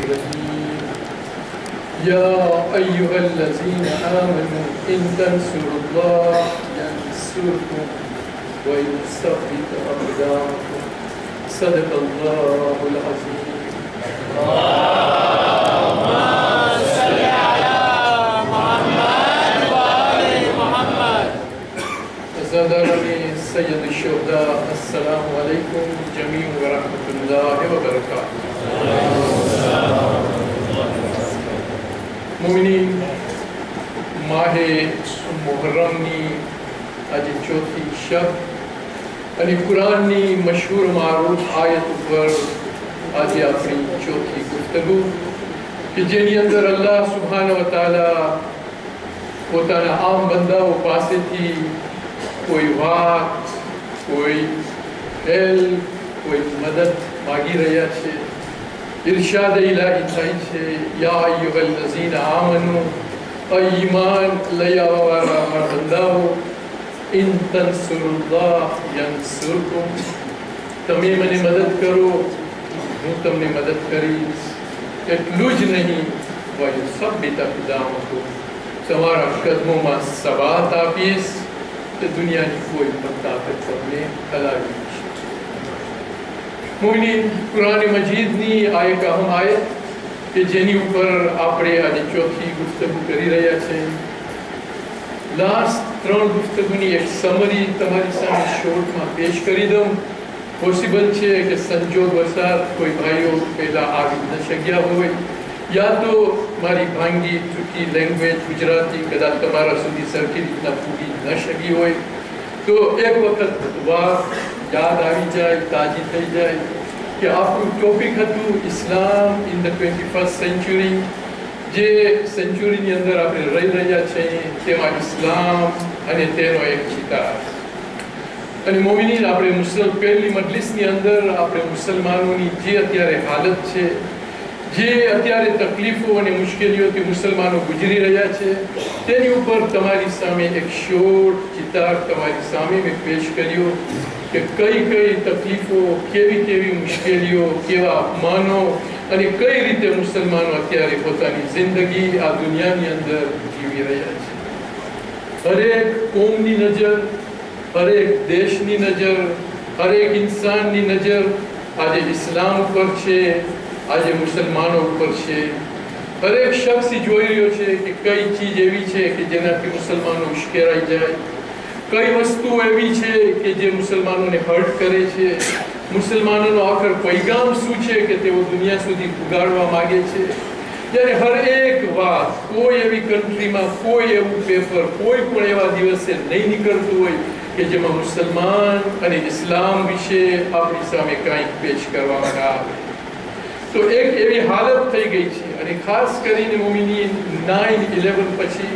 الرحيم يا أيها الذين آمنوا إن تنصروا الله ينصركم ويثبت أقدامكم صدق الله العظيم. اللهم صل على محمد وآل محمد. أزادني سيد الشهداء السلام عليكم جميعا ورحمة الله وبركاته. मोमिनीन माहे मुहर्रमनी आज चौथी शब અને કુરાનની મશહૂર મારૂફ આયત ઉપર આજે આપણી ચોથી ગુફ્તગુ કે જેની અંદર અલ્લાહ સુબ્હાનહુ વ તઆલા પોતાના આમ બંદાઓ પાસેથી કોઈ વાત કોઈ હેલ્પ કોઈ મદદ માગી રહ્યા છે. इरशाद इलाही થાય છે યા અય્યુહલ લઝીના આમનુ ઈમાન લઈ આવવાવાળા મારા બંદાઓ ઇન તન્સુરુલ્લાહ યન્સુરકુમ તમે મને મદદ કરો હું તમને મદદ કરીશ. એટલું જ નહીં વયુસબ્બિત અકદામકુમ તમારા કદમોમાં સબાત આપીશ કે દુનિયાની કોઈ પણ તાકાત તમને હલાવી નહીં. મોમિનીન કુરાન મજીદની આ એક અહમ આયત કે જેની ઉપર આપણે આજે ચોથી ગુફ્તગુ કરી રહ્યા છે. લાસ્ટ 3 ગુફ્તગુની એક સમરી તમારી સામે શોર્ટમાં પેશ કરી દઉં. પોસિબલ છે કે સંજોગ વસાત કોઈ ભાઈઓ પહેલા આવી ન શક્યા હોય યા તો મારી ભાંગી તૂટી લેંગ્વેજ ગુજરાતી કદાચ તમારા સુધી સરખી રીતના પૂરી ન શકી હોય તો એક વખત વાત याद આવી જાય તાજી થઈ જાય કે આપણું ટોપિક હતું ઇસ્લામ ઇન ધ 21st સેન્ચુરી. જે સેન્ચુરીની અંદર આપણે રહી રહ્યા છીએ તેમાં ઇસ્લામ અને તેનો એક ચિતાર. અને મોમિનીન આપણે પહેલી મજલિસની અંદર આપણે મુસલમાનોની જે અત્યારે હાલત છે જે અત્યારે તકલીફો અને મુશ્કેલીઓથી મુસલમાનો ગુજરી રહ્યા છે તેની ઉપર તમારી સામે એક શોર્ટ ચિતાર તમારી સામે મેં પેશ કર્યો કે કઈ કઈ તકલીફો કેવી કેવી મુશ્કેલીઓ કેવા અપમાનો અને કઈ રીતે મુસલમાનો અત્યારે પોતાની જિંદગી આ દુનિયાની અંદર જીવી રહ્યા છે. હરેક કોમની નજર હરેક દેશની નજર હરેક ઇન્સાનની નજર આજે ઇસ્લામ ઉપર છે આજે મુસલમાનો ઉપર છે. હરેક શખ્સ જોઈ રહ્યો છે કે કઈ ચીજ એવી છે કે જેનાથી મુસલમાનો ઉશ્કેરાઈ જાય કઈ વસ્તુ એવી છે કે જે મુસલમાનોને હર્ટ કરે છે. મુસલમાનોનો આખર પૈગામ શું છે કે તેઓ દુનિયા સુધી પુગાડવા માંગે છે. જ્યારે હર એક વાત કોઈ એવી કન્ટ્રીમાં કોઈ એવું પેપર કોઈ પણ એવા દિવસે નહીં નીકળતું હોય કે જેમાં મુસલમાન અને ઇસ્લામ વિશે આપણી સામે કંઈક પેશ કરવામાં આવે. તો એક એવી હાલત થઈ ગઈ છે અને ખાસ કરીને મોમિનીન 9/11 પછી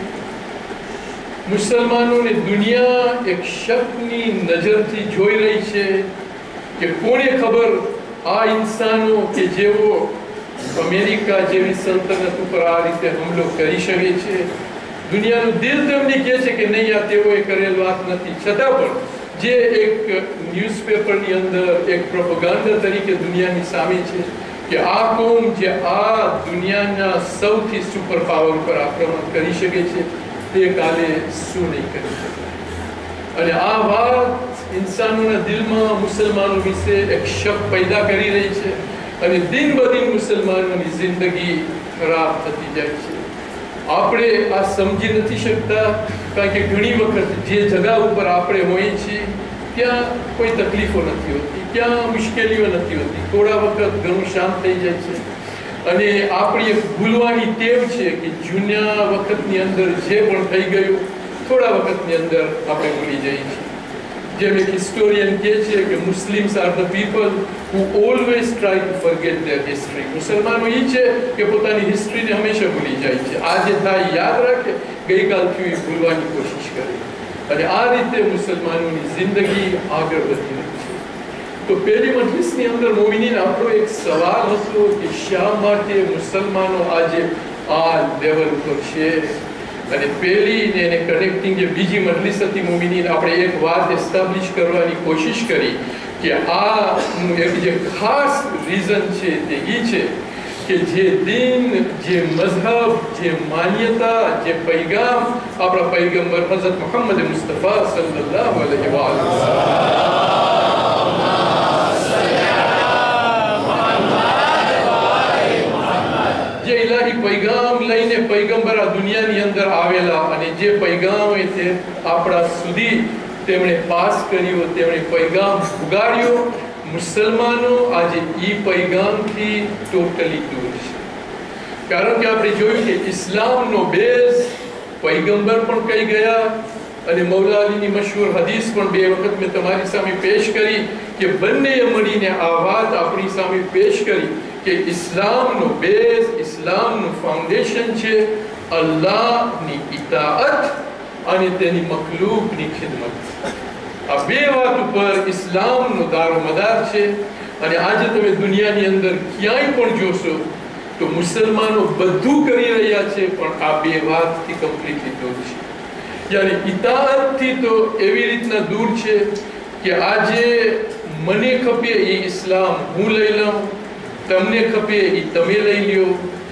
મુસલમાનોને દુનિયા એક શકની નજરથી જોઈ રહી છે કે કોને ખબર આ ઇન્સાનો કે જેઓ અમેરિકા જેવી સલ્તનત ઉપર આ રીતે હુમલો કરી શકે છે. દુનિયાનું દિલ તેમને કહે છે કે નહીં આ તેઓએ કરેલ વાત નથી, છતાં પણ જે એક ન્યૂઝપેપરની અંદર એક પ્રોપેગેન્ડા તરીકે દુનિયાની સામે છે કે આ કોમ જે આ દુનિયાના સૌથી સુપર પાવર ઉપર આક્રમણ કરી શકે છે તે કાલે શું નહીં કરી શકે. અને આ વાત ઇન્સાનોના દિલમાં મુસલમાનો વિશે એક શક પેદા કરી રહી છે અને દિન બદિન મુસલમાનોની જિંદગી ખરાબ થતી જાય છે. આપણે આ સમજી નથી શકતા કારણ કે ઘણી વખત જે જગા ઉપર આપણે હોઈએ છીએ ત્યાં કોઈ તકલીફો નથી હોતી, ત્યાં મુશ્કેલીઓ નથી હોતી. થોડા વખત ઘણું શાંત થઈ જાય છે અને આપણી એક ભૂલવાની ટેવ છે કે જૂના વખતની અંદર જે પણ થઈ ગયું થોડા વખતની અંદર આપણે ભૂલી જઈએ છીએ. જેમ એક હિસ્ટોરિયન કહે છે કે Muslims are the people who always try to forget their history. મુસલમાનો એ છે કે પોતાની હિસ્ટ્રીને હંમેશા ભૂલી જાય છે. આજે થાય યાદ રાખે, ગઈકાલથી એ ભૂલવાની કોશિશ કરે અને આ રીતે મુસલમાનોની જિંદગી આગળ વધી રહી છે. તો પહેલી મજલિસની અંદર મોમિનીન આપણો એક સવાલ હતો કે શા માટે મુસલમાનો આજે આ લેવલ પર છે. અને પહેલી ને એને કનેક્ટિંગ જે બીજી મજલિસ હતી મોમિનીન આપણે એક વાત એસ્ટાબ્લિશ કરવાની કોશિશ કરી કે આ એક જે ખાસ રીઝન છે તે એ છે કે જે દીન, જે મઝહબ, જે માન્યતા, જે પૈગામ આપણા પૈગંબર હઝરત મુહમ્મદ મુસ્તફા સલ્લલ્લાહુ અલૈહિ જે ઇલાહી પૈગામ લઈને પૈગંબર આ દુનિયાની અંદર આવેલા અને જે પૈગામ તે આપણા સુધી તેમણે પાસ કર્યો, તેમણે પૈગામ ઉગાડ્યો, મુસલમાનો આજે ઈ પૈગામથી ટોટલી દૂર છે. કારણ કે આપણે જોયું કે ઇસ્લામનો બેઝ પૈગંબર પણ કહી ગયા અને મૌલા અલીની મશહૂર હદીસ પણ 2 વખત મેં તમારી સામે પેશ કરી કે બંનેએ મળીને આ વાત આપણી સામે પેશ કરી કે ઇસ્લામનો બેઝ, ઇસ્લામનું ફાઉન્ડેશન છે અલ્લાહની ઇતાઅત અને તેની મખલૂકની ખિદમત. આ 2 વાત ઉપર ઇસ્લામનો દારોમદાર છે. અને આજે તમે દુનિયાની અંદર ક્યાંય પણ જોશો તો મુસલમાનો બધું કરી રહ્યા છે પણ આ 2 વાતથી કમ્પ્લીટલી દૂર છે. યાની ઇતાઅતથી તો એવી રીતના દૂર છે કે આજે મને ખપે એ ઇસ્લામ હું લઈ લઉં, તમને ખપે એ તમે લઈ લ્યો,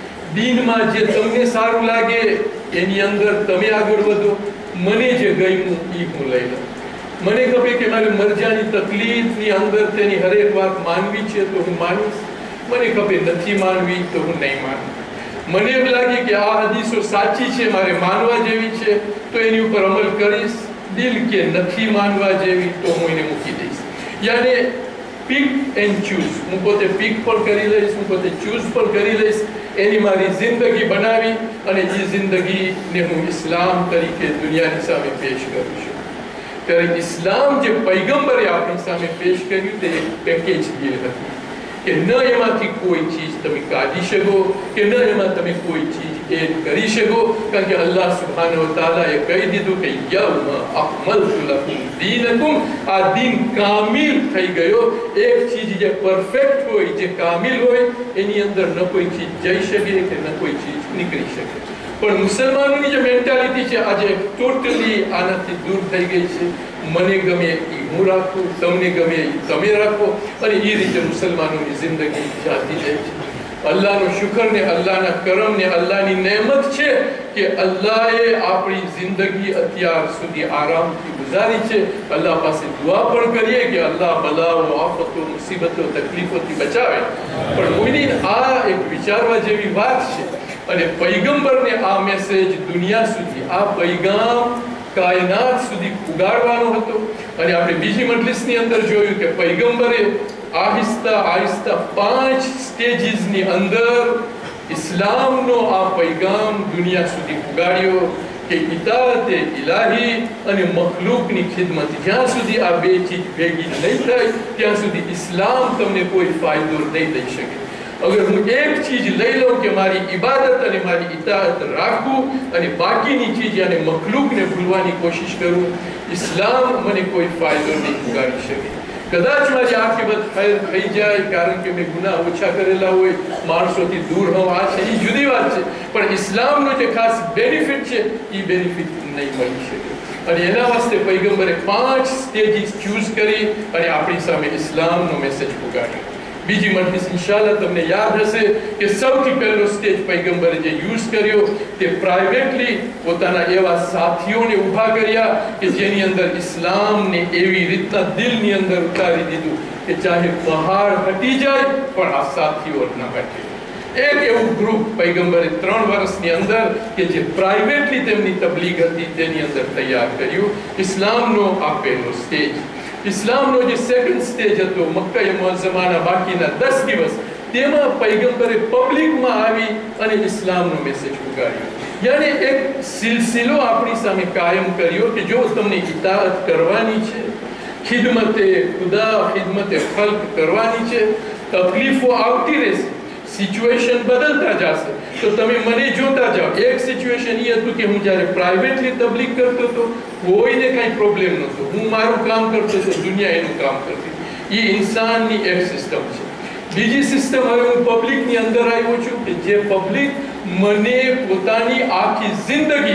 દીનમાં જે તમને સારું લાગે એની અંદર તમે આગળ વધો, મને જે ગમ્યું એ હું લઈ લઉં. મને ખપે કે મારે મરજાની તકલીફની અંદર તેની હરેક વાત માનવી છે તો હું માનીશ, મને ખપે નથી માનવી તો હું નહીં માનું. મને એમ લાગે કે આ હદીસો સાચી છે, મારે માનવા જેવી છે તો એની ઉપર અમલ કરીશ, દિલ કે નથી માનવા જેવી તો હું એને મૂકી દઈશ. યાને પિક એન્ડ ચૂઝ, હું પોતે પિક પણ કરી લઈશ, હું પોતે ચૂઝ પણ કરી લઈશ, એની મારી જિંદગી બનાવી અને એ જિંદગીને હું ઇસ્લામ તરીકે દુનિયાની સામે પેશ કરું છું. ત્યારે ઇસ્લામ જે પૈગંબરે આપણી સામે પેશ કર્યું તે એક પેકેજ ડીલ હતી કે ન એમાંથી કોઈ ચીજ તમે કાઢી શકો કે ન એમાં તમે કોઈ ચીજ એડ કરી શકો. કારણ કે અલ્લાહ સુબ્હાનહુ વ તઆલાએ કહી દીધું કે યૌમા અકમલતુ લકુમ દીનકુમ, આ દીન કામિલ થઈ ગયો. એક ચીજ જે પરફેક્ટ હોય, જે કામિલ હોય એની અંદર ન કોઈ ચીજ જઈ શકે કે ન કોઈ ચીજ નીકળી શકે. પણ મુસલમાનોની જે મેન્ટાલિટી છે આજે ટોટલી આનાથી દૂર થઈ ગઈ છે. મને ગમે એ હું રાખું, તમને ગમે એ તમે રાખો અને એ રીતે મુસલમાનોની જિંદગી જાતી જાય છે. અલ્લાહનો શુક્ર ને અલ્લાહના કરમ ને અલ્લાહની નેમત છે કે અલ્લાહે આપણી જિંદગી અત્યાર સુધી આરામથી ગુજારી છે. અલ્લાહ પાસે દુઆ પણ કરીએ કે અલ્લાહ બલાઓ, આફતો, મુસીબતો, તકલીફોથી બચાવે. પણ મોઈની આ એક વિચારવા જેવી વાત છે અને પૈગંબરને આ મેસેજ દુનિયા સુધી, આ પૈગામ કાયનાત સુધી ઉગાડવાનો હતો. અને આપણે બીજી મજલિસની અંદર જોયું કે પૈગંબરે આહિસ્તા આહિસ્તા 5 સ્ટેજીસની અંદર ઇસ્લામનો આ પૈગામ દુનિયા સુધી ઉગાડ્યો કે ઇતાઅતે ઇલાહી અને મખલૂકની ખિદમત. જ્યાં સુધી આ 2 ચીજ ભેગી નહીં થાય ત્યાં સુધી ઇસ્લામ તમને કોઈ ફાયદો નહીં દઈ શકે. અગર હું એક ચીજ લઈ લઉં કે મારી ઇબાદત અને મારી ઇતાઅત રાખું અને બાકીની ચીજ યાને મખલૂકને ભૂલવાની કોશિશ કરું, ઇસ્લામ મને કોઈ ફાયદો નહીં ઉગાડી શકે. કદાચ મારી આખિબત ખૈર થઈ જાય કારણ કે મેં ગુનાહ ઓછા કરેલા હોય, માણસોથી દૂર હોઉં, આ છે એ જુદી વાત છે. પણ ઇસ્લામનો જે ખાસ બેનિફિટ છે એ બેનિફિટ નહીં મળી શકે. અને એના વાસ્તે પૈગંબરે 5 સ્ટેજીસ ચૂઝ કરી અને આપણી સામે ઇસ્લામનો મેસેજ ઉગાડ્યો. બીજી મજલિસ ઇન્શાઅલ્લાહ તમને યાદ હશે કે સૌથી પહેલો સ્ટેજ પૈગંબરે જે યુઝ કર્યો તે પ્રાઇવેટલી પોતાના એવા સાથીઓને ઊભા કર્યા કે જેની અંદર ઇસ્લામને એવી રીતના દિલની અંદર ઉતારી દીધું કે ચાહે પહાડ હટી જાય પણ આ સાથીઓ ન હટે. એક એવું ગ્રુપ પૈગંબરે 3 વર્ષની અંદર કે જે પ્રાઇવેટલી તેમની તબલીગ હતી તેની અંદર તૈયાર કર્યું. ઇસ્લામનો આ પહેલો સ્ટેજ. ઇસ્લામનો જે સેકન્ડ સ્ટેજ હતો મક્કા મુઅઝ્ઝમાના બાકીના 10 દિવસ, તેમાં પૈગંબરે પબ્લિકમાં આવી અને ઇસ્લામનો મેસેજ ઉગાડ્યો. યાને એક સિલસિલો આપણી સામે કાયમ કર્યો કે જો તમને ઇતાઅત કરવાની છે, ખિદમતે ખુદા, ખિદમતે ખલ્ક કરવાની છે, તકલીફો આવતી રહેશે, સિચ્યુએશન બદલતા જશે તો તમે મને જોતા જાઓ. એક સિચ્યુએશન એ હતું કે હું જ્યારે પ્રાઇવેટલી તબલીગ કરતો હતો કોઈને કાંઈ પ્રોબ્લેમ નહોતો, હું મારું કામ કરતો હતો, દુનિયા એનું કામ કરતી. એ ઇન્સાનની એક સિસ્ટમ છે. બીજી સિસ્ટમ હવે હું પબ્લિકની અંદર આવ્યો છું કે જે પબ્લિક મને પોતાની આખી જિંદગી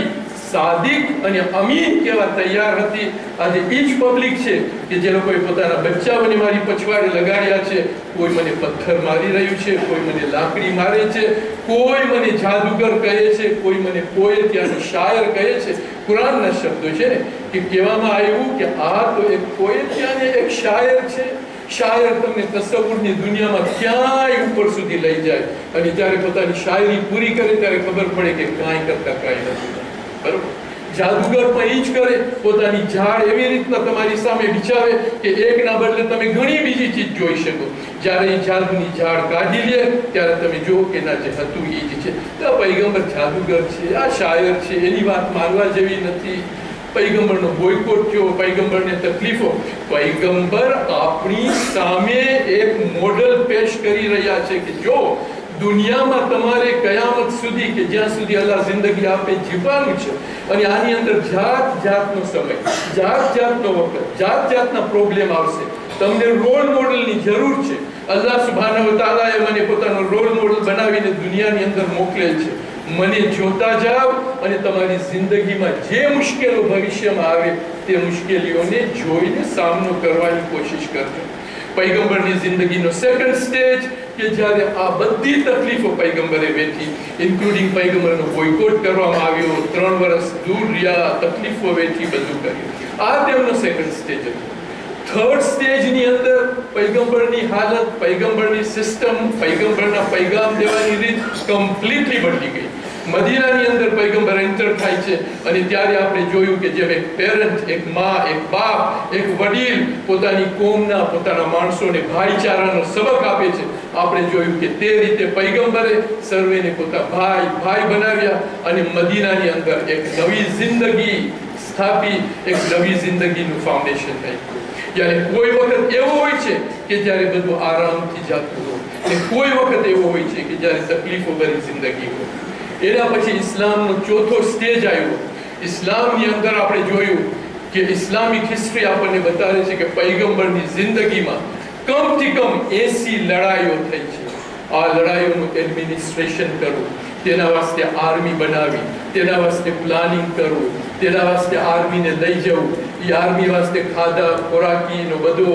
સાદિક અને અમીન કેવા તૈયાર હતી. આજે એ જ પબ્લિક છે કે જે લોકોએ પોતાના બચ્ચાઓને મારી પછવાડે લગાડ્યા છે. કોઈ મને પથ્થર મારી રહ્યું છે, કોઈ મને લાકડી મારે છે, કોઈ મને જાદુગર કહે છે, કોઈ મને પોએટ યાની શાયર કહે છે. કુરાનના શબ્દો છે ને કે કહેવામાં આવ્યું કે આ તો એક પોએટ યાને એક શાયર છે. શાયર તમને તસવ્વુરની દુનિયામાં ક્યાંય ઉપર સુધી લઈ જાય અને જ્યારે પોતાની શાયરી પૂરી કરે ત્યારે ખબર પડે કે કાંઈ કરતા કાંઈ નથી. બરોબર? જાદુગર પણ એ જ કરે. પોતાની ઝાડ એવી રીતના તમારી સામે વિચારે કે એકના બદલે તમે ઘણી બીજી ચીજ જોઈ શકો. જ્યારે એ જાદુની ઝાડ કાઢી લે ત્યારે તમે જુઓ કે ના જે હતું એ જ છે. આ પૈગંબર જાદુગર છે, આ શાયર છે, એની વાત માનવા જેવી નથી. પૈગંબરનો બોયકોટ થયો, પૈગંબરને તકલીફો. પૈગંબર આપણી સામે એક મોડલ પેશ કરી રહ્યા છે કે જો દુનિયામાં તમારે કયામત સુધી કે જ્યાં સુધી અલ્લાહ જિંદગી આપે જીવવાનું છે અને આની અંદર જાત જાતનો સમય, જાત જાતનો વખત, જાત જાતના પ્રોબ્લેમ આવશે. તમને રોલ મોડલની જરૂર છે. અલ્લાહ સુબ્હાનહુ વ તઆલાએ મને પોતાનો રોલ મોડલ બનાવીને દુનિયાની અંદર મોકલેલ છે. મને જોતા જાઓ અને તમારી જિંદગીમાં જે મુશ્કેલો ભવિષ્યમાં આવે તે મુશ્કેલીઓને જોઈને સામનો કરવાની કોશિશ કરજો. પૈગંબરની જિંદગીનો સેકન્ડ સ્ટેજ કે જ્યારે આ બધી તકલીફો પૈગંબરે વેઠી, ઇન્ક્લુડિંગ પૈગંબરનો બોયકોટ કરવામાં આવ્યો, 3 વર્ષ દૂર રહ્યા, તકલીફો વેઠી, બધું કર્યું. આ તેમનો સેકન્ડ સ્ટેજ હતો. થર્ડ સ્ટેજની અંદર પૈગંબરની હાલત, પૈગંબરની સિસ્ટમ, પૈગંબરના પૈગામ દેવાની રીત કમ્પ્લીટલી બદલી ગઈ. મદીનાની અંદર પૈગંબર એન્ટર થાય છે અને ત્યારે આપણે જોયું કે જેમ એક પેરેન્ટ, એક માં, એક બાપ, એક વડીલ પોતાની કોમના, પોતાના માણસોને ભાઈચારાનો સબક આપે છે. આપણે જોયું કે તે રીતે પૈગંબરે સર્વેને પોતા ભાઈ બનાવ્યા અને મદીનાની અંદર એક નવી જિંદગી સ્થાપી, એક નવી જિંદગીનું ફાઉન્ડેશન નાખ્યું. જ્યારે કોઈ વખત એવો હોય છે કે જ્યારે બધું આરામથી જાતું હોય અને કોઈ વખત એવો હોય છે કે જ્યારે તકલીફો ભરી જિંદગી હોય. એના પછી ઇસ્લામનો ચોથો સ્ટેજ આવ્યો. ઇસ્લામની અંદર આપણે જોયું કે ઇસ્લામિક હિસ્ટ્રી આપણને બતાવે છે કે પૈગંબરની જિંદગીમાં કમથી કમ 80 લડાઈઓ થઈ છે. આ લડાઈઓનું એડમિનિસ્ટ્રેશન કરવું, તેના વાસ્તે આર્મી બનાવી, તેના વાસ્તે પ્લાનિંગ કરવું, તેના વાસ્તે આર્મીને લઈ જવું, એ આર્મી વાસ્તે ખાધા ખોરાકીનો બધો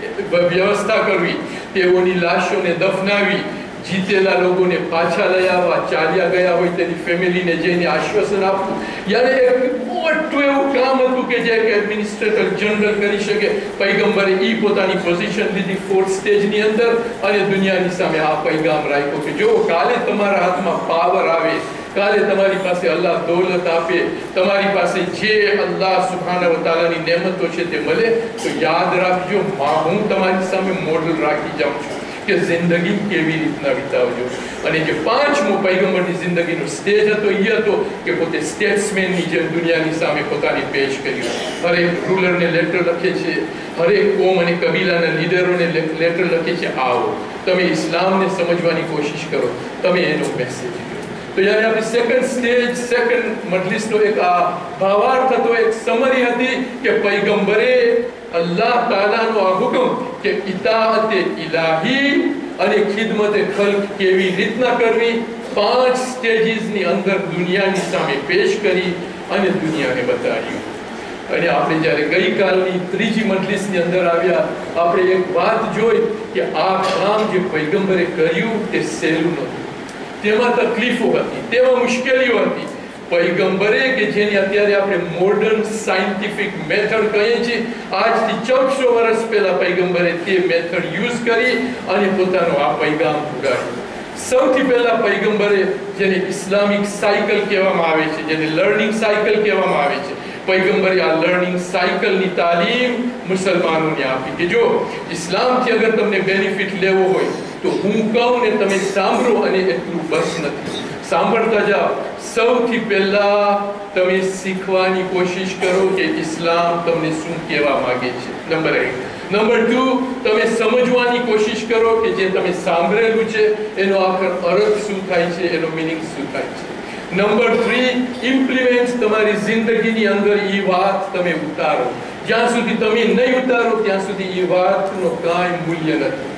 વ્યવસ્થા કરવી, તેઓની લાશોને દફનાવી, જીતેલા લોકોને પાછા લઈ આવવા, ચાલ્યા ગયા હોય તેની ફેમિલીને જઈને આશ્વાસન આપવું. યાર એક મોટું એવું કામ હતું કે જે એક એડમિનિસ્ટ્રેટર જનરલ કરી શકે. પૈગંબરે ઈ પોતાની પોઝિશન લીધી ફોર્થ સ્ટેજની અંદર અને દુનિયાની સામે આ પૈગામ રાખ્યો કે જો કાલે તમારા હાથમાં પાવર આવે, કાલે તમારી પાસે અલ્લાહ દોલત આપે, તમારી પાસે જે અલ્લાહ સુબ્હાનહુ વ તઆલાની નેમતો છે તે મળે તો યાદ રાખજો હું તમારી સામે મોડલ રાખી જાઉં છું કે જિંદગી કેવી રીતના વિતાવજો. અને જે પાંચમો પૈગંબરની જિંદગીનો સ્ટેજ હતો એ હતો કે પોતે સ્ટેટ્સમેનની જેમ દુનિયાની સામે પોતાની પેશ કર્યું. હરેક રૂલરને લેટર લખે છે, હરેક કોમ અને કબીલાના લીડરોને લેટર લખે છે, આવો તમે ઇસ્લામને સમજવાની કોશિશ કરો, તમે એનો મેસેજ. તો યાર આપણી સેકન્ડ સ્ટેજ, સેકન્ડ મજલિસનો એક આ ભાવાર્થ હતો, એક સમરી હતી કે પૈગંબરે અલ્લાહ તાલાનો આ હુકમ કે ઇતાઅતે ઇલાહી અને ખિદમતે ખલ્ક કેવી રીતના કરવી 5 સ્ટેજીસની અંદર દુનિયાની સામે પેશ કરી અને દુનિયાને બતાવ્યું. અને આપણે જ્યારે ગઈકાલની ત્રીજી મજલિસની અંદર આવ્યા, આપણે એક વાત જોઈ કે આ કામ જે પૈગંબરે કર્યું તે સહેલું નહોતું. તેમાં તકલીફો હતી, તેમાં મુશ્કેલીઓ હતી. પૈગંબરે કે જેની અત્યારે આપણે મોડર્ન સાયન્ટિફિક મેથડ કહીએ છીએ, આજથી 1400 વર્ષ પહેલા પૈગંબરે તે મેથડ યુઝ કરી અને પોતાનો આ પૈગામ પુગાડ્યો. સૌથી પહેલા પૈગંબરે જેને ઇસ્લામિક સાયકલ કહેવામાં આવે છે, જેને લર્નિંગ સાયકલ કહેવામાં આવે છે, પૈગંબરે આ લર્નિંગ સાયકલની તાલીમ મુસલમાનોને આપી કે જો ઇસ્લામથી અગર તમને બેનિફિટ લેવો હોય તો હું કહું ને તમે સાંભળો અને એટલું બસ નથી. સાંભળતા જાઓ. સૌથી પહેલા તમે શીખવાની કોશિશ કરો કે ઇસ્લામ તમને શું કહેવા માંગે છે. નંબર 1. નંબર 2, તમે સમજવાની કોશિશ કરો કે જે તમે સાંભળેલું છે એનો આખર અર્થ શું થાય છે, એનો મિનિંગ શું થાય છે. નંબર 3, ઇમ્પ્લિમેન્ટ તમારી જિંદગીની અંદર એ વાત તમે ઉતારો. જ્યાં સુધી તમે નહીં ઉતારો ત્યાં સુધી એ વાતનો કાંઈ મૂલ્ય નથી.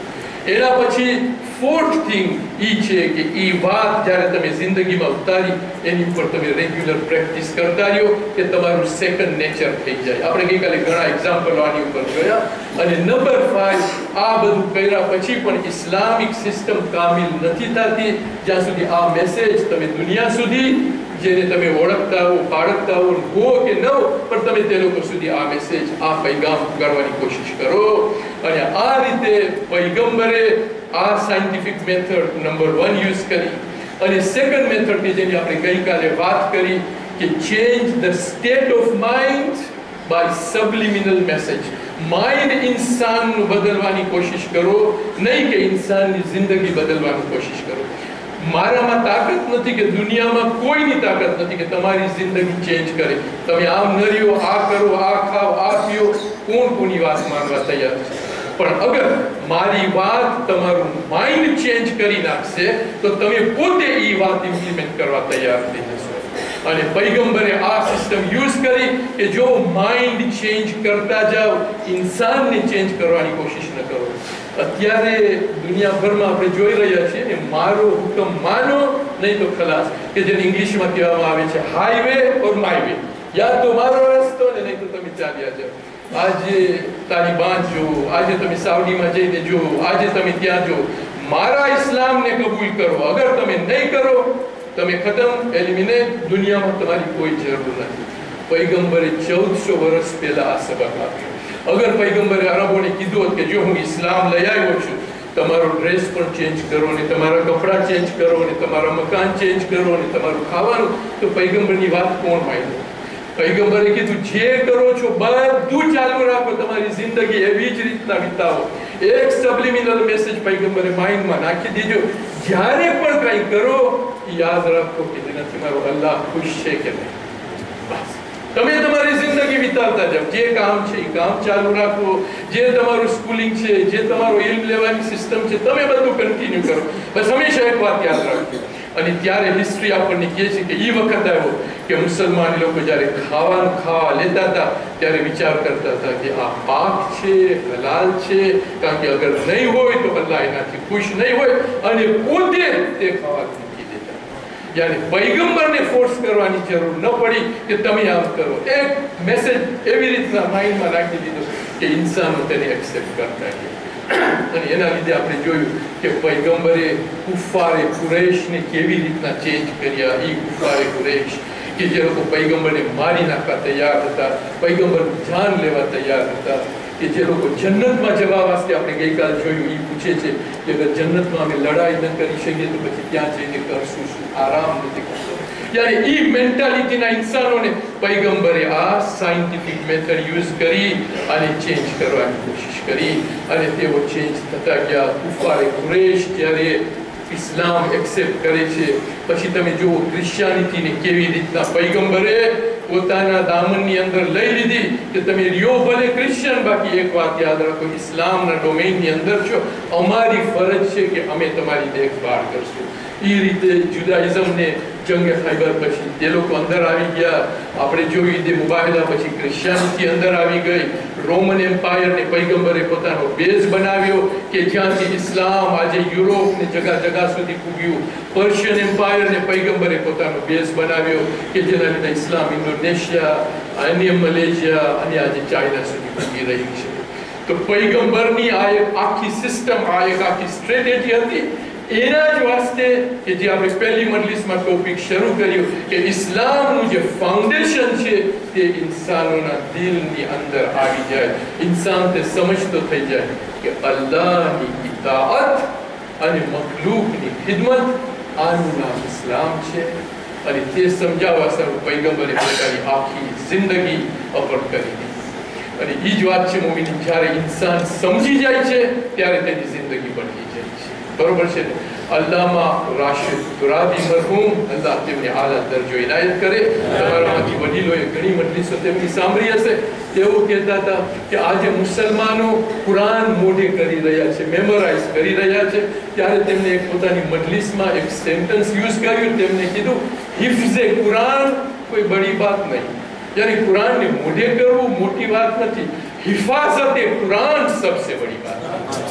એના પછી ફોર્થ થિંગ ઈ છે કે ઈ વાત જ્યારે તમે જિંદગીમાં ઉતારી એની ઉપર તમે રેગ્યુલર પ્રેક્ટિસ કરતા રહ્યો કે તમારું સેકન્ડ નેચર થઈ જાય. આપણે ગઈકાલે ઘણા એક્ઝામ્પલ આની ઉપર જોયા. અને નંબર 5, આ બધું કર્યા પછી પણ ઇસ્લામિક સિસ્ટમ કામિલ નથી થતી જ્યાં સુધી આ મેસેજ તમે દુનિયા સુધી જેને તમે ઓળખતા હો, પાળકતા હો કે ન હો, પણ તમે તે લોકો સુધી આ મેસેજ, આ પૈગામ પહોંચાડવાની કોશિશ કરો. અને આ રીતે પૈગંબરે આ સાયન્ટિફિક મેથડ નંબર 1 યુઝ કરી. અને સેકન્ડ મેથડ કે જેની આપણે ગઈકાલે વાત કરી કે change the state of mind by subliminal message. Mind ઇન્સાનનું બદલવાની કોશિશ કરો, નહીં કે ઇન્સાનની જિંદગી બદલવાની કોશિશ કરો. મારામાં તાકાત નથી કે દુનિયામાં કોઈની તાકાત નથી કે તમારી જિંદગી ચેન્જ કરે. તમે આમ ન રહ્યો, આ કરો, આ ખાઓ, આ પીઓ, કોની વાત માનવા તૈયાર છે? પણ અગર મારી વાત તમારું માઇન્ડ ચેન્જ કરી નાખશે તો તમે પોતે એ વાત ઇમ્પ્લિમેન્ટ કરવા તૈયાર થઈ જશો. અને પૈગંબરે આ સિસ્ટમ યુઝ કરી કે જો માઇન્ડ ચેન્જ કરતા જાઓ, ઇન્સાનને ચેન્જ કરવાની કોશિશ ન કરો. અત્યારે દુનિયાભરમાં આપણે જોઈ રહ્યા છીએ ને, મારો હુકમ માનો નહીં તો ખલાસ, કે જેને ઇંગ્લિશમાં કહેવામાં આવે છે હાઈવે ઓર માય વે. યા તો મારો રસ્તો ને નહીં તો તમે ચાલ્યા જાઓ. આજે તાલિબાન જો, આજે તમે સાઉદીમાં જઈને જો, આજે તમે ત્યાં જો, મારા ઇસ્લામને કબૂલ કરો. અગર તમે નહીં કરો તમે ખતમ, એલિમિનેટ. દુનિયામાં તમારી કોઈ જરૂર નથી. પૈગંબરે 1400 વર્ષ પહેલા આ સબક આપ્યો. અગર પૈગંબરે અરબોને કીધું હોત કે જો હું ઇસ્લામ લઈ આવ્યો છું, તમારો ડ્રેસ પણ ચેન્જ કરો ને તમારા કપડાં ચેન્જ કરો ને તમારા મકાન ચેન્જ કરો ને તમારું ખાવાનું, તો પૈગંબરની વાત કોણ માન્યું? પૈગંબરે કીધું જે કરો છો બધું ચાલુ રાખો, તમારી જિંદગી એવી જ રીતના વિતાવો. એક સબલિમિનલ મેસેજ પૈગંબરે માઇન્ડમાં નાખી દીધો. જ્યારે પણ કંઈ કરો યાદ રાખો કે તેનાથી મારો અલ્લાહ ખુશ છે કે નહીં. બસ તમે તમારી જિંદગી વિતાવતા જાઓ. જે કામ છે એ કામ ચાલુ રાખો. જે તમારું સ્કૂલિંગ છે, જે તમારો ઇલ્મ લેવાની સિસ્ટમ છે, તમે બધું કન્ટિન્યુ કરો. બસ હંમેશા એક વાત યાદ રાખજો. અને ત્યારે હિસ્ટ્રી આપણને કહે છે કે એ વખત આવ્યો કે મુસલમાન લોકો જ્યારે ખાવાનું ખાવા લેતા હતા ત્યારે વિચાર કરતા હતા કે આ પાક છે, હલાલ છે, કારણ કે અગર નહીં હોય તો અલ્લાહ એનાથી ખુશ નહીં હોય, અને પોતે તે ખાવાનું મૂકી દેતા. જ્યારે પૈગંબરને ફોર્સ કરવાની જરૂર ન પડી કે તમે આમ કરો. એક મેસેજ એવી રીતના માઇન્ડમાં નાખી દીધો કે ઇન્સાનો તેને એક્સેપ્ટ કરતા ગયા. અને એના લીધે આપણે જોયું કે પૈગંબરે કુફારે કુરૈશને કેવી રીતના ચેન્જ કર્યા. એ કુફારે કુરૈશ કે જે લોકો પૈગંબરને મારી નાખવા તૈયાર હતા, પૈગંબરનું જાન લેવા તૈયાર હતા, કે જે લોકો જન્નતમાં જવા વાસ્તે આપણે ગઈકાલ જોયું એ પૂછે છે કે અગર જન્નતમાં અમે લડાઈ ન કરી શકીએ તો પછી ત્યાં જઈને કરશું શું? આરામ નથી કરતો. ત્યારે એ મેન્ટાલિટીના ઇન્સાનોને પૈગંબરે આ સાયન્ટિફિક મેથડ યુઝ કરી અને ચેન્જ કરવાની કોશિશ કરી. અને તેઓ ચેન્જ થતા ગયા. કુફારે કુરૈશ જ્યારે ઇસ્લામ એક્સેપ્ટ કરે છે, પછી તમે જુઓ ક્રિશ્ચિયાનિટીને કેવી રીતના પૈગંબરે પોતાના દામનની અંદર લઈ લીધી કે તમે રહ્યો ભલે ક્રિશ્ચિયન, બાકી એક વાત યાદ રાખો, ઇસ્લામના ડોમેઇનની અંદર છો, અમારી ફરજ છે કે અમે તમારી દેખભાળ કરશું. એ રીતે જુદાઇઝમને જંગે ખૈબર પછી તે લોકો અંદર આવી ગયા. આપણે જોયું ઈદે મુબાહિલા પછી ક્રિશ્ચિયાનિટી અંદર આવી ગઈ. રોમન એમ્પાયરને પૈગંબરે પોતાનો બેઝ બનાવ્યો કે જ્યાંથી ઇસ્લામ આજે યુરોપને જગા સુધી પૂગ્યું. પર્શિયન એમ્પાયરને પૈગંબરે પોતાનો બેઝ બનાવ્યો કે જેના લીધે ઇસ્લામ ઇન્ડોનેશિયા, અન્ય મલેશિયા અને આજે ચાઇના સુધી પૂગી રહ્યું છે. તો પૈગંબરની આ એક આખી સિસ્ટમ, આ એક આખી સ્ટ્રેટેજી હતી. એના જ વાસ્તે કે જે આપણે પહેલી મજલિસમાં ટોપિક શરૂ કર્યું કે ઇસ્લામનું જે ફાઉન્ડેશન છે તે ઇન્સાનોના દિલની અંદર આવી જાય. ઇન્સાન તે સમજતો થઈ જાય કે અલ્લાહની ઇતાઅત અને મખલૂકની ખિદમત, આનું નામ ઇસ્લામ છે. અને તે સમજાવવા સારું પૈગંબરે પોતાની આખી જિંદગી અર્પણ કરી દીધી. અને એ જ વાત છે મોમીન, જ્યારે ઇન્સાન સમજી જાય છે ત્યારે તેની જિંદગી બદલી જાય છે. બરોબર છે ને? અલ્લામા રાશિદ તુરાબી મરહૂમ, અલ્લાહ તેમને આલા દરજો ઇનાયત કરે. તમારામાંથી વડીલોએ ઘણી મજલિસો તેમની સાંભળી હશે. તેઓ કહેતા હતા કે આજે મુસલમાનો કુરાન મોઢે કરી રહ્યા છે, મેમોરાઇઝ કરી રહ્યા છે. ત્યારે તેમને એક પોતાની મજલિસમાં એક સેન્ટેન્સ યુઝ કર્યું. તેમને કીધું હિફ્ઝે કુરાન કોઈ બડી બાત નહીં. यानी कुरान ने मोढ़े करવું મોટી વાત નથી, હિફાઝતે કુરાન સબસે બડી બાત है।